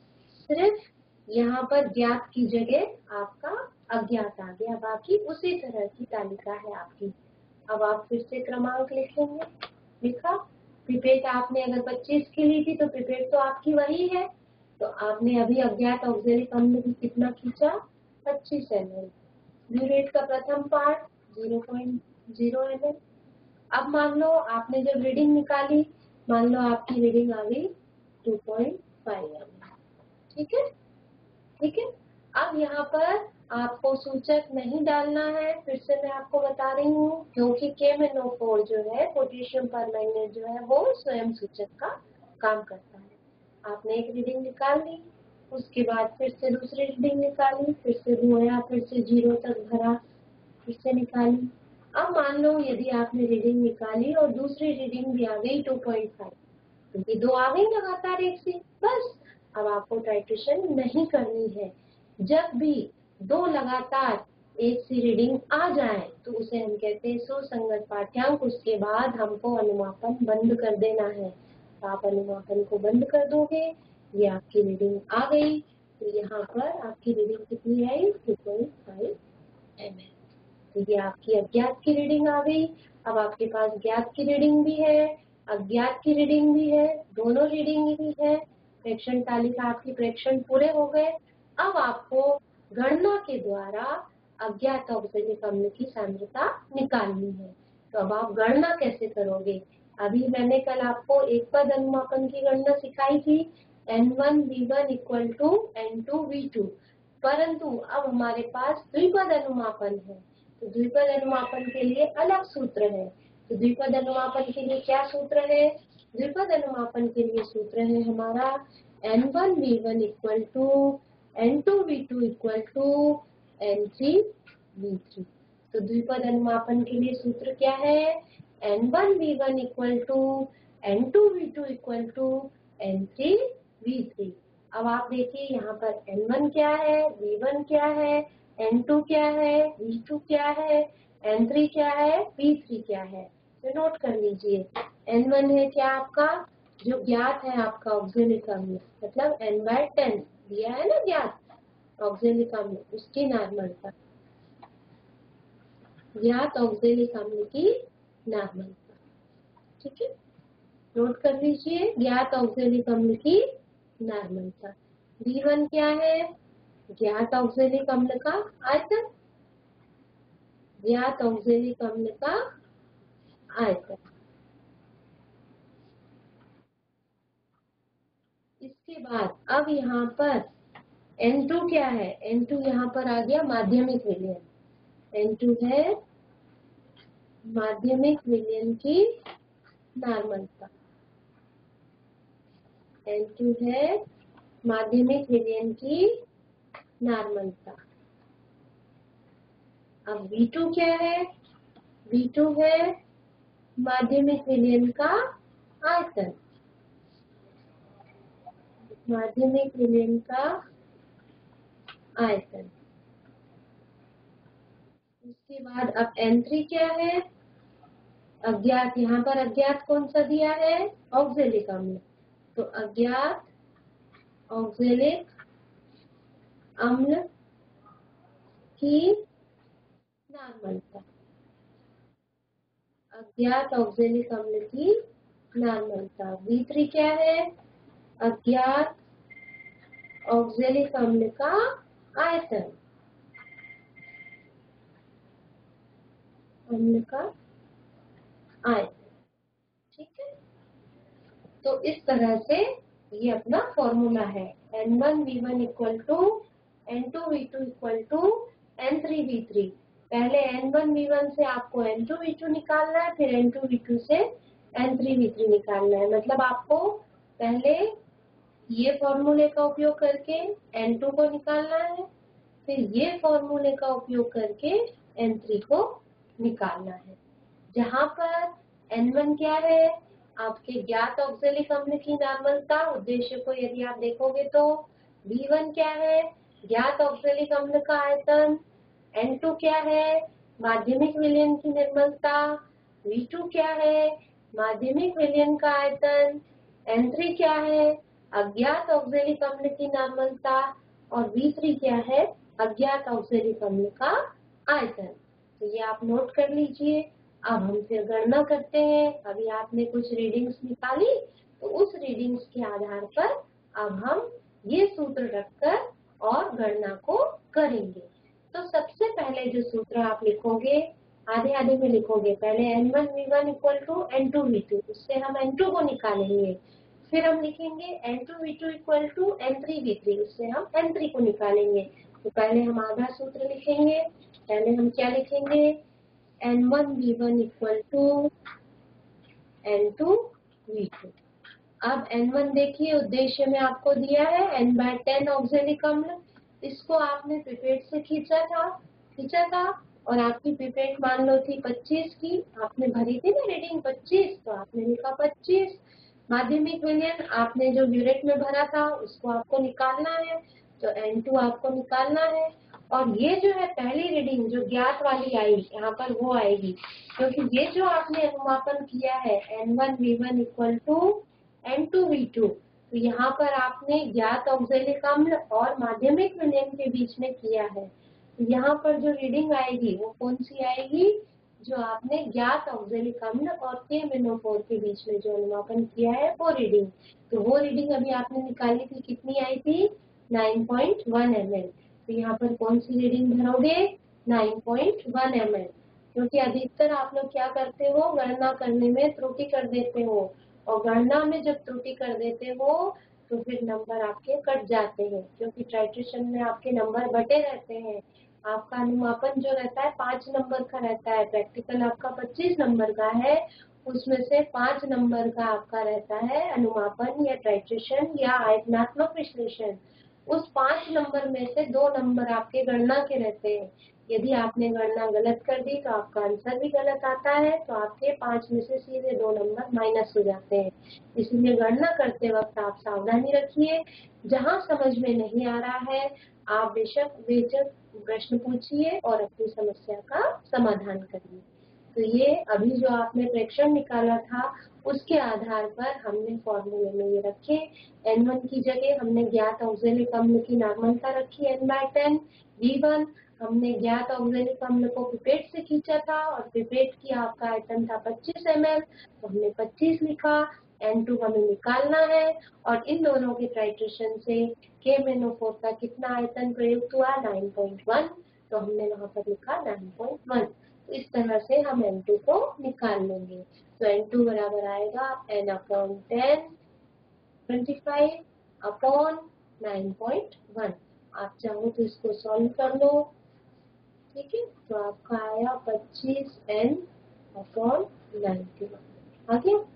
[SPEAKER 1] सिर्फ यहाँ पर ज्ञात की जगह आपका अज्ञात आ गया, बाकी उसी तरह की तालिका है आपकी। अब आप फिर से क्रमांक लिखेंगे, लिखा, पिपेट आपने अगर पच्चीस की ली थी तो पिपेट तो आपकी वही है, तो आपने अभी अज्ञात ऑक्जेलिक अम्ल भी कितना खींचा, पच्चीस एम एल। ब्यूरेट का प्रथम part zero point zero M L. अब मान लो आपने जब रीडिंग निकाली, मान लो आपकी रीडिंग आ गई two point five M L. ठीक है, ठीक है। अब यहाँ पर आपको सूचक नहीं डालना है, फिर से मैं आपको बता रही हूँ, क्योंकि K M N O four जो है, पोटेशियम परमैंगनेट जो है, वो स्वयं सूचक का काम करता है। आपने एक रीडिंग निकाल ली, उसके बाद फिर से दूसरी रीडिंग निकाली, फिर से धोया, फिर से जीरो तक भरा, फिर से निकाली। अब मान लो यदि आपने रीडिंग निकाली और दूसरी रीडिंग भी आ गई टू पॉइंट फाइव, तो ये दो आ गई लगातार एक से, बस अब आपको टाइट्रेशन नहीं करनी है। जब भी दो लगातार एक सी रीडिंग आ जाए तो उसे हम कहते हैं सुसंगत पाठ्यांक, उसके बाद हमको अनुमापन बंद कर देना है। तो आप अनुमापन को बंद कर दोगे, ये आपकी रीडिंग आ गई, तो यहाँ पर आपकी रीडिंग कितनी आई, two point five M L. तो ये आपकी अज्ञात की रीडिंग आ गई। अब आपके पास ज्ञात की रीडिंग भी है, अज्ञात की रीडिंग भी है, दोनों रीडिंग भी है। प्रेक्षण तालिका आपकी प्रेक्षण पूरे हो गए। अब आपको गणना के द्वारा अज्ञात ऑक्जेलिक अम्ल की सांद्रता निकालनी है। तो अब आप गणना कैसे करोगे, अभी मैंने कल आपको एक पद अनुमापन की गणना सिखाई थी, N one V one equal to N two V two, परंतु अब हमारे पास द्विपद अनुमापन है, तो द्विपद अनुमापन के लिए अलग सूत्र है। तो द्विपद अनुमापन के लिए क्या सूत्र है, द्विपद अनुमापन के लिए सूत्र है हमारा N one V one equal to N two V two equal to N three V three. तो द्विपद अनुमापन के लिए सूत्र क्या है, N one V one equal to N two V two equal to N three V three. अब आप देखिए यहाँ पर एन वन क्या है, वी वन क्या है, एन टू क्या है, वी टू क्या है, एन थ्री क्या है, वी थ्री क्या है। तो नोट कर लीजिए, एन वन है क्या आपका, जो ज्ञात है आपका ऑक्जेलिक अम्ल, मतलब एन बाय टेन दिया है ना ज्ञात ऑक्जेलिक अम्ल, उसकी नॉर्मलता, ज्ञात ऑक्जेलिक अम्ल की नॉर्मलता। ठीक है, नोट कर लीजिए, ज्ञात ऑक्जेलिक अम्ल की नॉर्मलता। वी वन क्या है? ज्ञात ऑक्जेलिक अम्ल का आयतन, ज्ञात ऑक्जेलिक अम्ल का आयतन। इसके बाद अब यहाँ पर एन टू क्या है? एन टू यहाँ पर आ गया माध्यमिक विलयन। एन टू है माध्यमिक विलयन की नॉर्मलता। एन टू है माध्यमिक विलयन की नॉर्मलता। अब वी टू क्या है? वी टू है माध्यमिक विलयन का आयतन, माध्यमिक विलयन का आयतन। उसके बाद अब एन थ्री क्या है? अज्ञात, यहाँ पर अज्ञात कौन सा दिया है? ऑक्जेलिक अम्ल। तो अज्ञात ऑक्जेलिक अम्ल की नॉर्मलता, अज्ञात ऑक्जेलिक अम्ल की नॉर्मलता। वी थ्री क्या है? अज्ञात ऑक्जेलिक अम्ल का आयतन, अम्ल का आयतन। ठीक है, तो इस तरह से ये अपना फॉर्मूला है। N one V one equal to N two V two equal to N three V three. पहले एन वन वी वन से आपको एन टू वी टू निकालना है, फिर एन टू वी टू से एन थ्री वी थ्री निकालना है। मतलब आपको पहले ये फॉर्मूले का उपयोग करके एन टू को निकालना है, फिर ये फॉर्मूले का उपयोग करके एन थ्री को निकालना है। जहाँ पर एन वन क्या है? आपके ज्ञात ऑक्जेलिक अम्ल की नॉर्मलता। उद्देश्य को यदि आप देखोगे तो वी वन क्या है? ज्ञात ऑक्जेलिक अम्ल का आयतन। एन टू क्या है? माध्यमिक विलयन की निर्मलता। वी टू क्या है? माध्यमिक विलयन का आयतन। एन थ्री क्या है? अज्ञात ऑक्जेलिक अम्ल की नॉर्मलता। और वी थ्री क्या है? अज्ञात ऑक्जेलिक अम्ल का आयतन। तो ये आप नोट कर लीजिए। अब हम फिर गणना करते हैं। अभी आपने कुछ रीडिंग्स निकाली, तो उस रीडिंग्स के आधार पर अब हम ये सूत्र रखकर और गणना को करेंगे। तो सबसे पहले जो सूत्र आप लिखोगे, आधे आधे में लिखोगे। पहले N one V one equal to N two V two, उससे हम एन टू को निकालेंगे। फिर हम लिखेंगे N two V two equal to N three V three, उससे हम एन थ्री को निकालेंगे। तो पहले हम आधा सूत्र लिखेंगे। पहले हम क्या लिखेंगे? N one V one equal to N two V two. अब एन वन देखिए, उद्देश्य में आपको दिया है एन बाय टेन ऑक्जेलिक अम्ल। इसको आपने पिपेट से खींचा था खींचा था और आपकी पिपेट मान लो थी पच्चीस की। आपने भरी थी ना रीडिंग पच्चीस, तो आपने लिखा पच्चीस। माध्यमिक विलयन आपने जो यूनिट में भरा था उसको आपको निकालना है, तो एन टू आपको निकालना है। और ये जो है पहली रीडिंग जो ज्ञात वाली आई, यहाँ पर वो आएगी, क्योंकि ये जो आपने अनुमापन किया है N one V one equal to N two V two, तो यहाँ पर आपने ज्ञात ऑक्जेलिक अम्ल और माध्यमिक विलयन के बीच में किया है। तो यहाँ पर जो रीडिंग आएगी वो कौन सी आएगी? जो आपने ज्ञात ऑक्जेलिक अम्ल और के मिनोफोर के बीच में जो अनुमापन किया है वो रीडिंग। तो वो रीडिंग अभी आपने निकाली थी, कितनी आई थी? Nine point one M L. तो यहाँ पर कौन सी रीडिंग भरोगे? Nine point one M L. क्योंकि अधिकतर आप लोग क्या करते हो? गणना करने में त्रुटि कर देते हो, और गणना में जब त्रुटि कर देते हो तो फिर नंबर आपके कट जाते हैं, क्योंकि टाइट्रेशन में आपके नंबर बटे रहते हैं। आपका अनुमापन जो रहता है पांच नंबर का रहता है, प्रैक्टिकल आपका पच्चीस नंबर का है, उसमें से पांच नंबर का आपका रहता है अनुमापन या टाइट्रेशन या आयतनात्मक विश्लेषण। उस पांच नंबर में से दो नंबर आपके गणना के रहते हैं। यदि आपने गणना गलत कर दी तो आपका आंसर भी गलत आता है, तो आपके पांच में से सीधे दो नंबर माइनस हो जाते हैं। इसलिए गणना करते वक्त आप सावधानी रखिए। जहां समझ में नहीं आ रहा है आप बेशक बेशक प्रश्न पूछिए और अपनी समस्या का समाधान करिए। तो ये अभी जो आपने प्रेक्षण निकाला था उसके आधार पर हमने फॉर्मूले में ये रखे। एन वन की जगह हमने ज्ञात ऑक्जेलिक अम्ल की नॉर्मलता रखी N by ten. V one हमने ज्ञात ऑक्जेलिक अम्ल को पिपेट से खींचा था और पिपेट की आपका आयतन था पच्चीस एम एल, तो हमने पच्चीस लिखा। एन टू हमें निकालना है और इन दोनों के टाइट्रेशन से के एम एन ओ फोर का कितना आयतन प्रयुक्त हुआ, नाइन पॉइंट वन, तो हमने वहां पर लिखा नाइन पॉइंट वन। तो इस तरह से हम एन टू को निकाल लेंगे। तो एन टू बराबर आएगा N upon ten twenty five upon nine point one. आप चाहो तो इसको सॉल्व कर लो, ठीक है। तो आपका आया पच्चीस एन अपॉन नाइन्टी वन आ गया।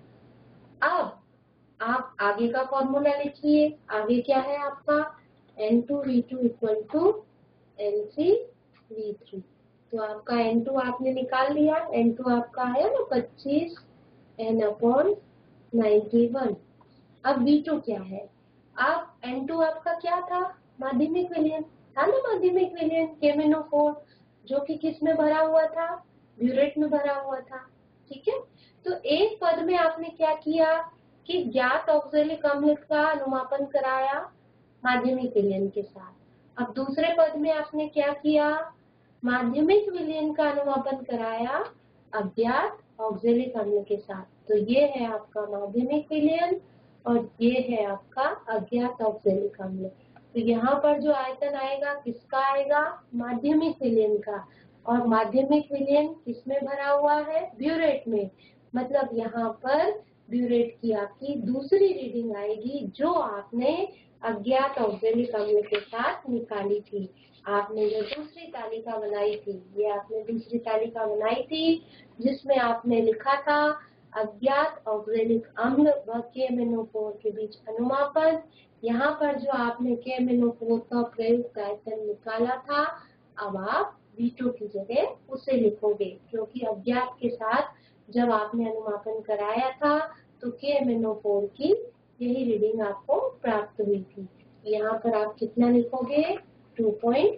[SPEAKER 1] अब आप आगे का फॉर्मूला लिखिए। आगे क्या है आपका, N two V two equal to N three V three. तो आपका एन टू आपने निकाल लिया, एन टू आपका आया ना पच्चीस एन अपॉन नाइन्टी वन। अब वी टू क्या है, आप एन टू आपका क्या था, माध्यमिक विलयन था ना, माध्यमिक विलयन के एम एन ओ फोर, जो कि किस में भरा हुआ था, ब्यूरेट में भरा हुआ था, ठीक है। तो एक पद में आपने क्या किया कि ज्ञात ऑक्सैलिक अम्ल का अनुमापन कराया माध्यमिक विलयन के साथ। अब दूसरे पद में आपने क्या किया, माध्यमिक विलयन का अनुमापन कराया अज्ञात ऑक्सैलिक अम्ल के साथ। तो ये है आपका माध्यमिक विलयन और ये है आपका अज्ञात ऑक्सैलिक अम्ल। तो यहाँ पर जो आयतन आएगा किसका आएगा, माध्यमिक विलयन का, और माध्यमिक विलयन किसमें भरा हुआ है, ब्यूरेट में। मतलब यहाँ पर ब्यूरेट की आपकी दूसरी रीडिंग आएगी जो आपने अज्ञात ऑक्सैलिक अम्ल के साथ निकाली थी। आपने जो दूसरी तालिका बनाई थी, ये आपने दूसरी तालिका बनाई थी जिसमें आपने लिखा था अज्ञात ऑक्सैलिक अम्ल व के एम एन ओ फोर के बीच अनुमापन। यहाँ पर जो आपने K M N O four का प्रयुक्त आयतन निकाला था, अब आप वी टू की जगह उसे लिखोगे, क्योंकि अज्ञात के साथ जब आपने अनुमापन कराया था तो के एम एन ओ फोर की यही रीडिंग आपको प्राप्त हुई थी। यहाँ पर आप कितना लिखोगे, टू पॉइंट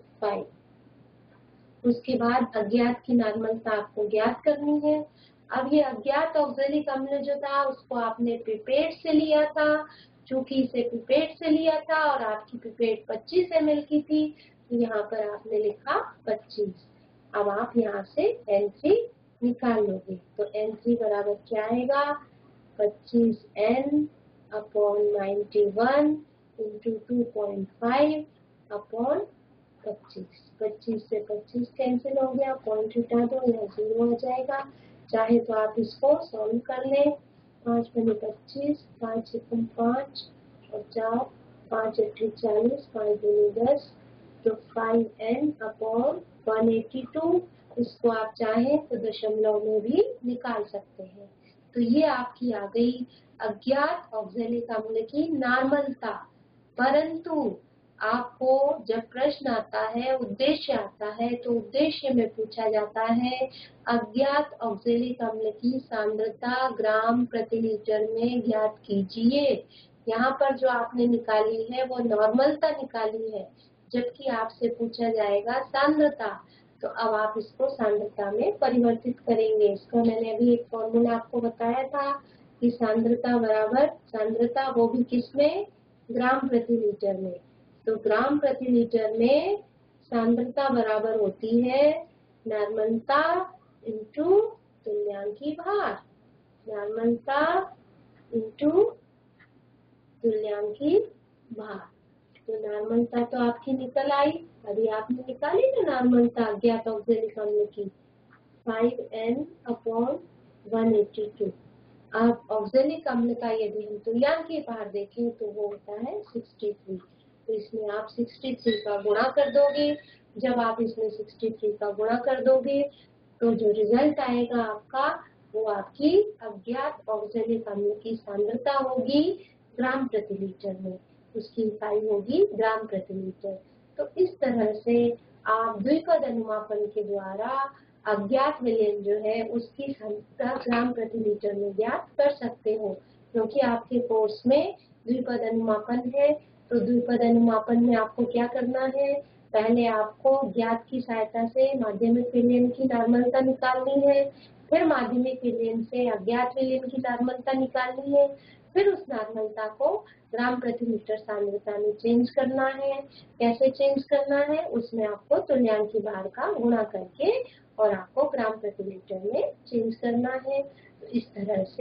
[SPEAKER 1] फाइव। उसके बाद अज्ञात की नॉर्मलता आपको ज्ञात करनी है। अब ये अज्ञात ऑक्सैलिक अम्ल जो था उसको आपने पिपेट से लिया था, चूंकि इसे पिपेट से लिया था और आपकी पिपेट पच्चीस एम एल की थी, तो यहाँ पर आपने लिखा पच्चीस। अब आप यहाँ से एन थ्री निकाल लोगे। तो एन थ्री बराबर क्या आएगा, पच्चीस N upon ninety one into two point five upon पच्चीस। पच्चीस से पच्चीस कैंसिल हो गया, पॉइंट हटा दो, यहाँ जीरो हो जाएगा। चाहे तो आप इसको सॉल्व कर लें, पाँच पन्ने पच्चीस, पाँच एकम पाँच और चार, पाँच अट्ठी चालीस, पाँच दूनी दस, तो five N upon one eighty two. इसको आप चाहें तो दशमलव में भी निकाल सकते हैं। तो ये आपकी आ गई अज्ञात ऑक्सैलिक अम्ल की नॉर्मलता। परंतु आपको जब प्रश्न आता है, उद्देश्य आता है, तो उद्देश्य में पूछा जाता है अज्ञात ऑक्सैलिक अम्ल की सांद्रता ग्राम प्रति लीटर में ज्ञात कीजिए। यहाँ पर जो आपने निकाली है वो नॉर्मलता निकाली है, जबकि आपसे पूछा जाएगा सांद्रता। तो अब आप इसको सांद्रता में परिवर्तित करेंगे। इसको मैंने अभी एक फॉर्मूला आपको बताया था कि सांद्रता बराबर, सांद्रता वो भी किसमें, ग्राम प्रति लीटर में। तो ग्राम प्रति लीटर में सांद्रता बराबर होती है नॉर्मलता इंटू तुल्यांकी भार, नॉर्मलता इंटू तुल्यांकी भार। तो नॉर्मलता तो आपकी निकल आई, अभी आपने निकाली ना नॉर्मलता अज्ञात ऑक्सैलिक अम्ल की, five N upon one eighty two. आप ऑक्सैलिक अम्ल का यदि हम तुल्यांकीय भार देखें तो वो होता है सिक्सटी थ्री। तो इसमें आप सिक्सटी थ्री का गुणा कर दोगे। जब आप इसमें सिक्सटी थ्री का गुणा कर दोगे तो जो रिजल्ट आएगा आपका, वो आपकी अज्ञात ऑक्सैलिक अम्ल की सांद्रता होगी ग्राम प्रति लीटर में, उसकी इकाई होगी ग्राम प्रति लीटर। तो इस तरह से आप द्विपद अनुमापन के द्वारा अज्ञात विलयन जो है उसकी सांद्रता ग्राम प्रति लीटर में ज्ञात कर सकते हो। क्योंकि आपके कोर्स में द्विपद अनुमापन है, तो द्विपद अनुमापन में आपको क्या करना है, पहले आपको ज्ञात की सहायता से माध्यमिक विलयन की नॉर्मलता निकालनी है, फिर माध्यमिक विलयन से अज्ञात विलयन की नॉर्मलता निकालनी है, फिर उस नॉर्मलता को ग्राम प्रति लीटर सांद्रता में चेंज करना है। कैसे चेंज करना है, उसमें आपको तुल्यांकी भार का गुणा करके और आपको ग्राम प्रति लीटर में चेंज करना है। तो इस तरह से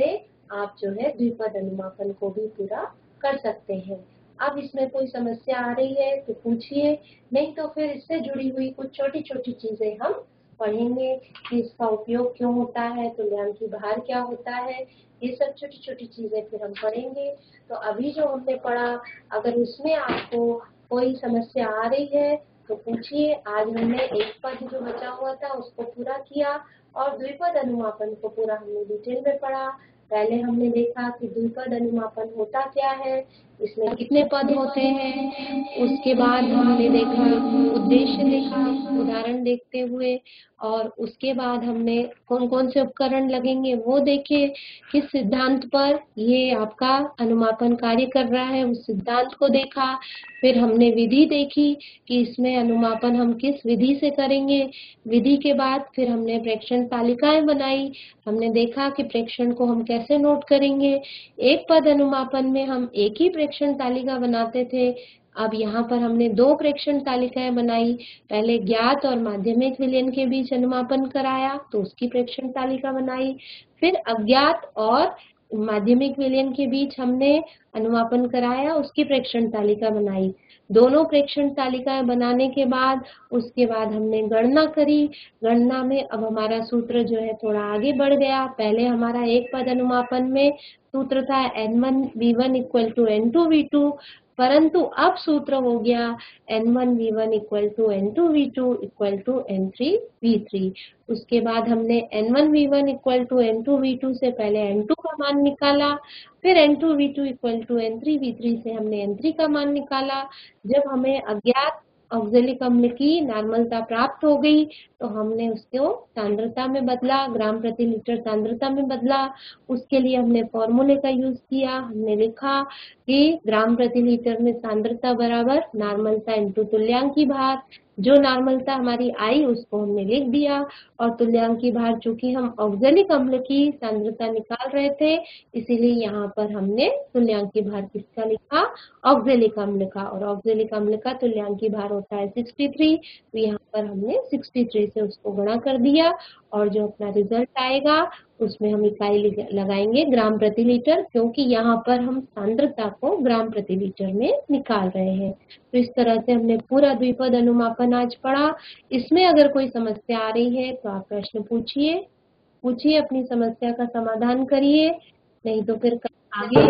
[SPEAKER 1] आप जो है द्विपद अनुमापन को भी पूरा कर सकते हैं। अब इसमें कोई समस्या आ रही है तो पूछिए, नहीं तो फिर इससे जुड़ी हुई कुछ छोटी छोटी चीजें हम पढ़ेंगे कि इसका उपयोग क्यों होता है, तुल्यांकी भार क्या होता है, ये सब छोटी छोटी चीजें फिर हम पढ़ेंगे। तो अभी जो हमने पढ़ा, अगर उसमें आपको कोई समस्या आ रही है तो पूछिए। आज हमने एक पद जो बचा हुआ था उसको पूरा किया और द्विपद अनुमापन को पूरा हमने डिटेल में पढ़ा। पहले हमने देखा कि द्विपद अनुमापन होता क्या है, इसमें कितने पद होते हैं, उसके बाद हमने देखा उद्देश्य देखा उदाहरण देखते हुए, और उसके बाद हमने कौन कौन से उपकरण लगेंगे वो देखे, किस सिद्धांत पर ये आपका अनुमापन कार्य कर रहा है उस सिद्धांत को देखा। फिर हमने विधि देखी कि इसमें अनुमापन हम किस विधि से करेंगे। विधि के बाद फिर हमने प्रेक्षण तालिकाएं बनाई, हमने देखा कि प्रेक्षण को हम कैसे नोट करेंगे। एक पद अनुमापन में हम एक ही प्रेक्षण तालिका बनाते थे, अब यहाँ पर हमने दो प्रेक्षण तालिकाएं बनाई। पहले ज्ञात और माध्यमिक विलयन के बीच अनुमापन कराया तो उसकी प्रेक्षण तालिका बनाई, फिर अज्ञात और माध्यमिक विलयन के बीच हमने अनुमापन कराया, उसकी प्रेक्षण तालिका बनाई। दोनों प्रेक्षण तालिकाएं बनाने के बाद उसके बाद हमने गणना करी। गणना में अब हमारा सूत्र जो है थोड़ा आगे बढ़ गया। पहले हमारा एक पद अनुमापन में सूत्र था N one V one equal to N two V two, परंतु अब सूत्र हो गया N one V one equal to N two V two equal to N three V three. उसके बाद हमने N one V one equal to N two V two से पहले एन टू का मान निकाला, फिर N two V two equal to N three V three से हमने एन थ्री का मान निकाला। जब हमें अज्ञात ऑक्जेलिक अम्ल की नॉर्मलता प्राप्त हो गई तो हमने उसको सांद्रता में बदला, ग्राम प्रति लीटर सांद्रता में बदला। उसके लिए हमने फॉर्मूले का यूज किया, हमने लिखा कि ग्राम प्रति लीटर में सांद्रता बराबर नॉर्मलता इंटू तुल्यांकी भार। जो नॉर्मलता हमारी आई उसको हमने लिख दिया, और तुल्यांकी भार चूंकि हम ऑक्जेलिक अम्ल की सांद्रता निकाल रहे थे इसीलिए यहाँ पर हमने तुल्यांकी भार किसका लिखा, ऑक्जेलिक अम्ल का, और ऑक्जेलिक अम्ल का तुल्यांकी भार होता है तिरसठ। तो यहाँ पर हमने तिरसठ से उसको गुणा कर दिया और जो अपना रिजल्ट आएगा उसमें हम इकाई लगाएंगे ग्राम प्रति लीटर, क्योंकि यहाँ पर हम सांद्रता को ग्राम प्रति लीटर में निकाल रहे हैं। तो इस तरह से हमने पूरा द्विपद अनुमापन आज पढ़ा। इसमें अगर कोई समस्या आ रही है तो आप प्रश्न पूछिए पूछिए अपनी समस्या का समाधान करिए, नहीं तो फिर आगे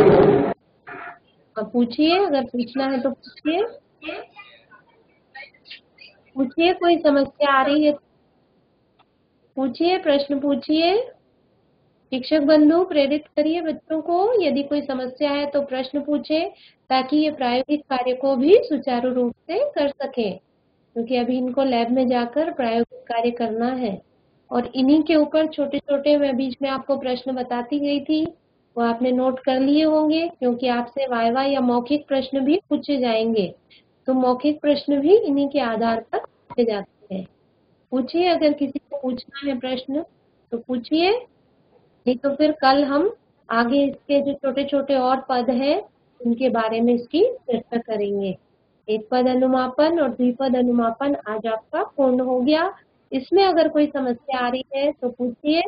[SPEAKER 1] आप पूछिए, अगर पूछना है तो पूछिए पूछिए कोई समस्या आ रही है पूछिए, प्रश्न पूछिए। शिक्षक बंधु प्रेरित करिए बच्चों को, यदि कोई समस्या है तो प्रश्न पूछे ताकि ये प्रायोगिक कार्य को भी सुचारू रूप से कर सके, क्योंकि अभी इनको लैब में जाकर प्रायोगिक कार्य करना है। और इन्हीं के ऊपर छोटे छोटे मैं बीच में आपको प्रश्न बताती गई थी, वो आपने नोट कर लिए होंगे, क्योंकि आपसे वाइवा या मौखिक प्रश्न भी पूछे जाएंगे। तो मौखिक प्रश्न भी इन्हीं के आधार पर पूछे जाते हैं। पूछिए, अगर किसी को पूछना है प्रश्न तो पूछिए, नहीं तो फिर कल हम आगे इसके जो छोटे छोटे और पद हैं उनके बारे में इसकी चर्चा करेंगे। एक पद अनुमापन और द्विपद अनुमापन आज आपका पूर्ण हो गया। इसमें अगर कोई समस्या आ रही है तो पूछिए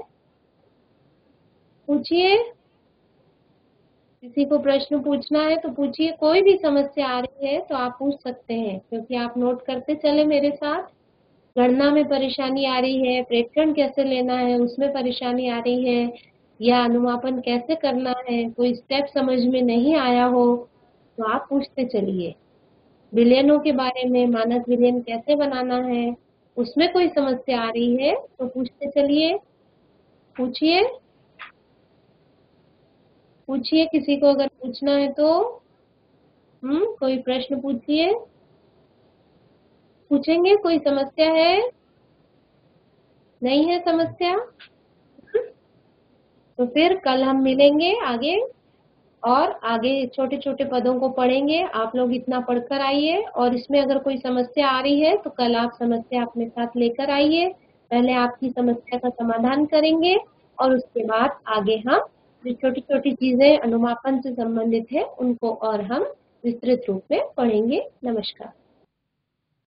[SPEAKER 1] पूछिए किसी को प्रश्न पूछना है तो पूछिए, कोई भी समस्या आ रही है तो आप पूछ सकते हैं, क्योंकि आप नोट करते चले मेरे साथ। गणना में परेशानी आ रही है, प्रेक्षण कैसे लेना है उसमें परेशानी आ रही है, या अनुमापन कैसे करना है कोई स्टेप समझ में नहीं आया हो तो आप पूछते चलिए। विलयनों के बारे में, मानक विलयन कैसे बनाना है उसमें कोई समस्या आ रही है तो पूछते चलिए। पूछिए पूछिए किसी को अगर पूछना है तो हम्म कोई प्रश्न पूछिए। पूछेंगे, कोई समस्या है? नहीं है समस्या? तो फिर कल हम मिलेंगे आगे और आगे छोटे छोटे पदों को पढ़ेंगे। आप लोग इतना पढ़कर आइए, और इसमें अगर कोई समस्या आ रही है तो कल आप समस्या अपने साथ लेकर आइए। पहले आपकी समस्या का समाधान करेंगे और उसके बाद आगे हम जो छोटी छोटी चीजें अनुमापन से संबंधित है उनको और हम विस्तृत रूप में पढ़ेंगे। नमस्कार।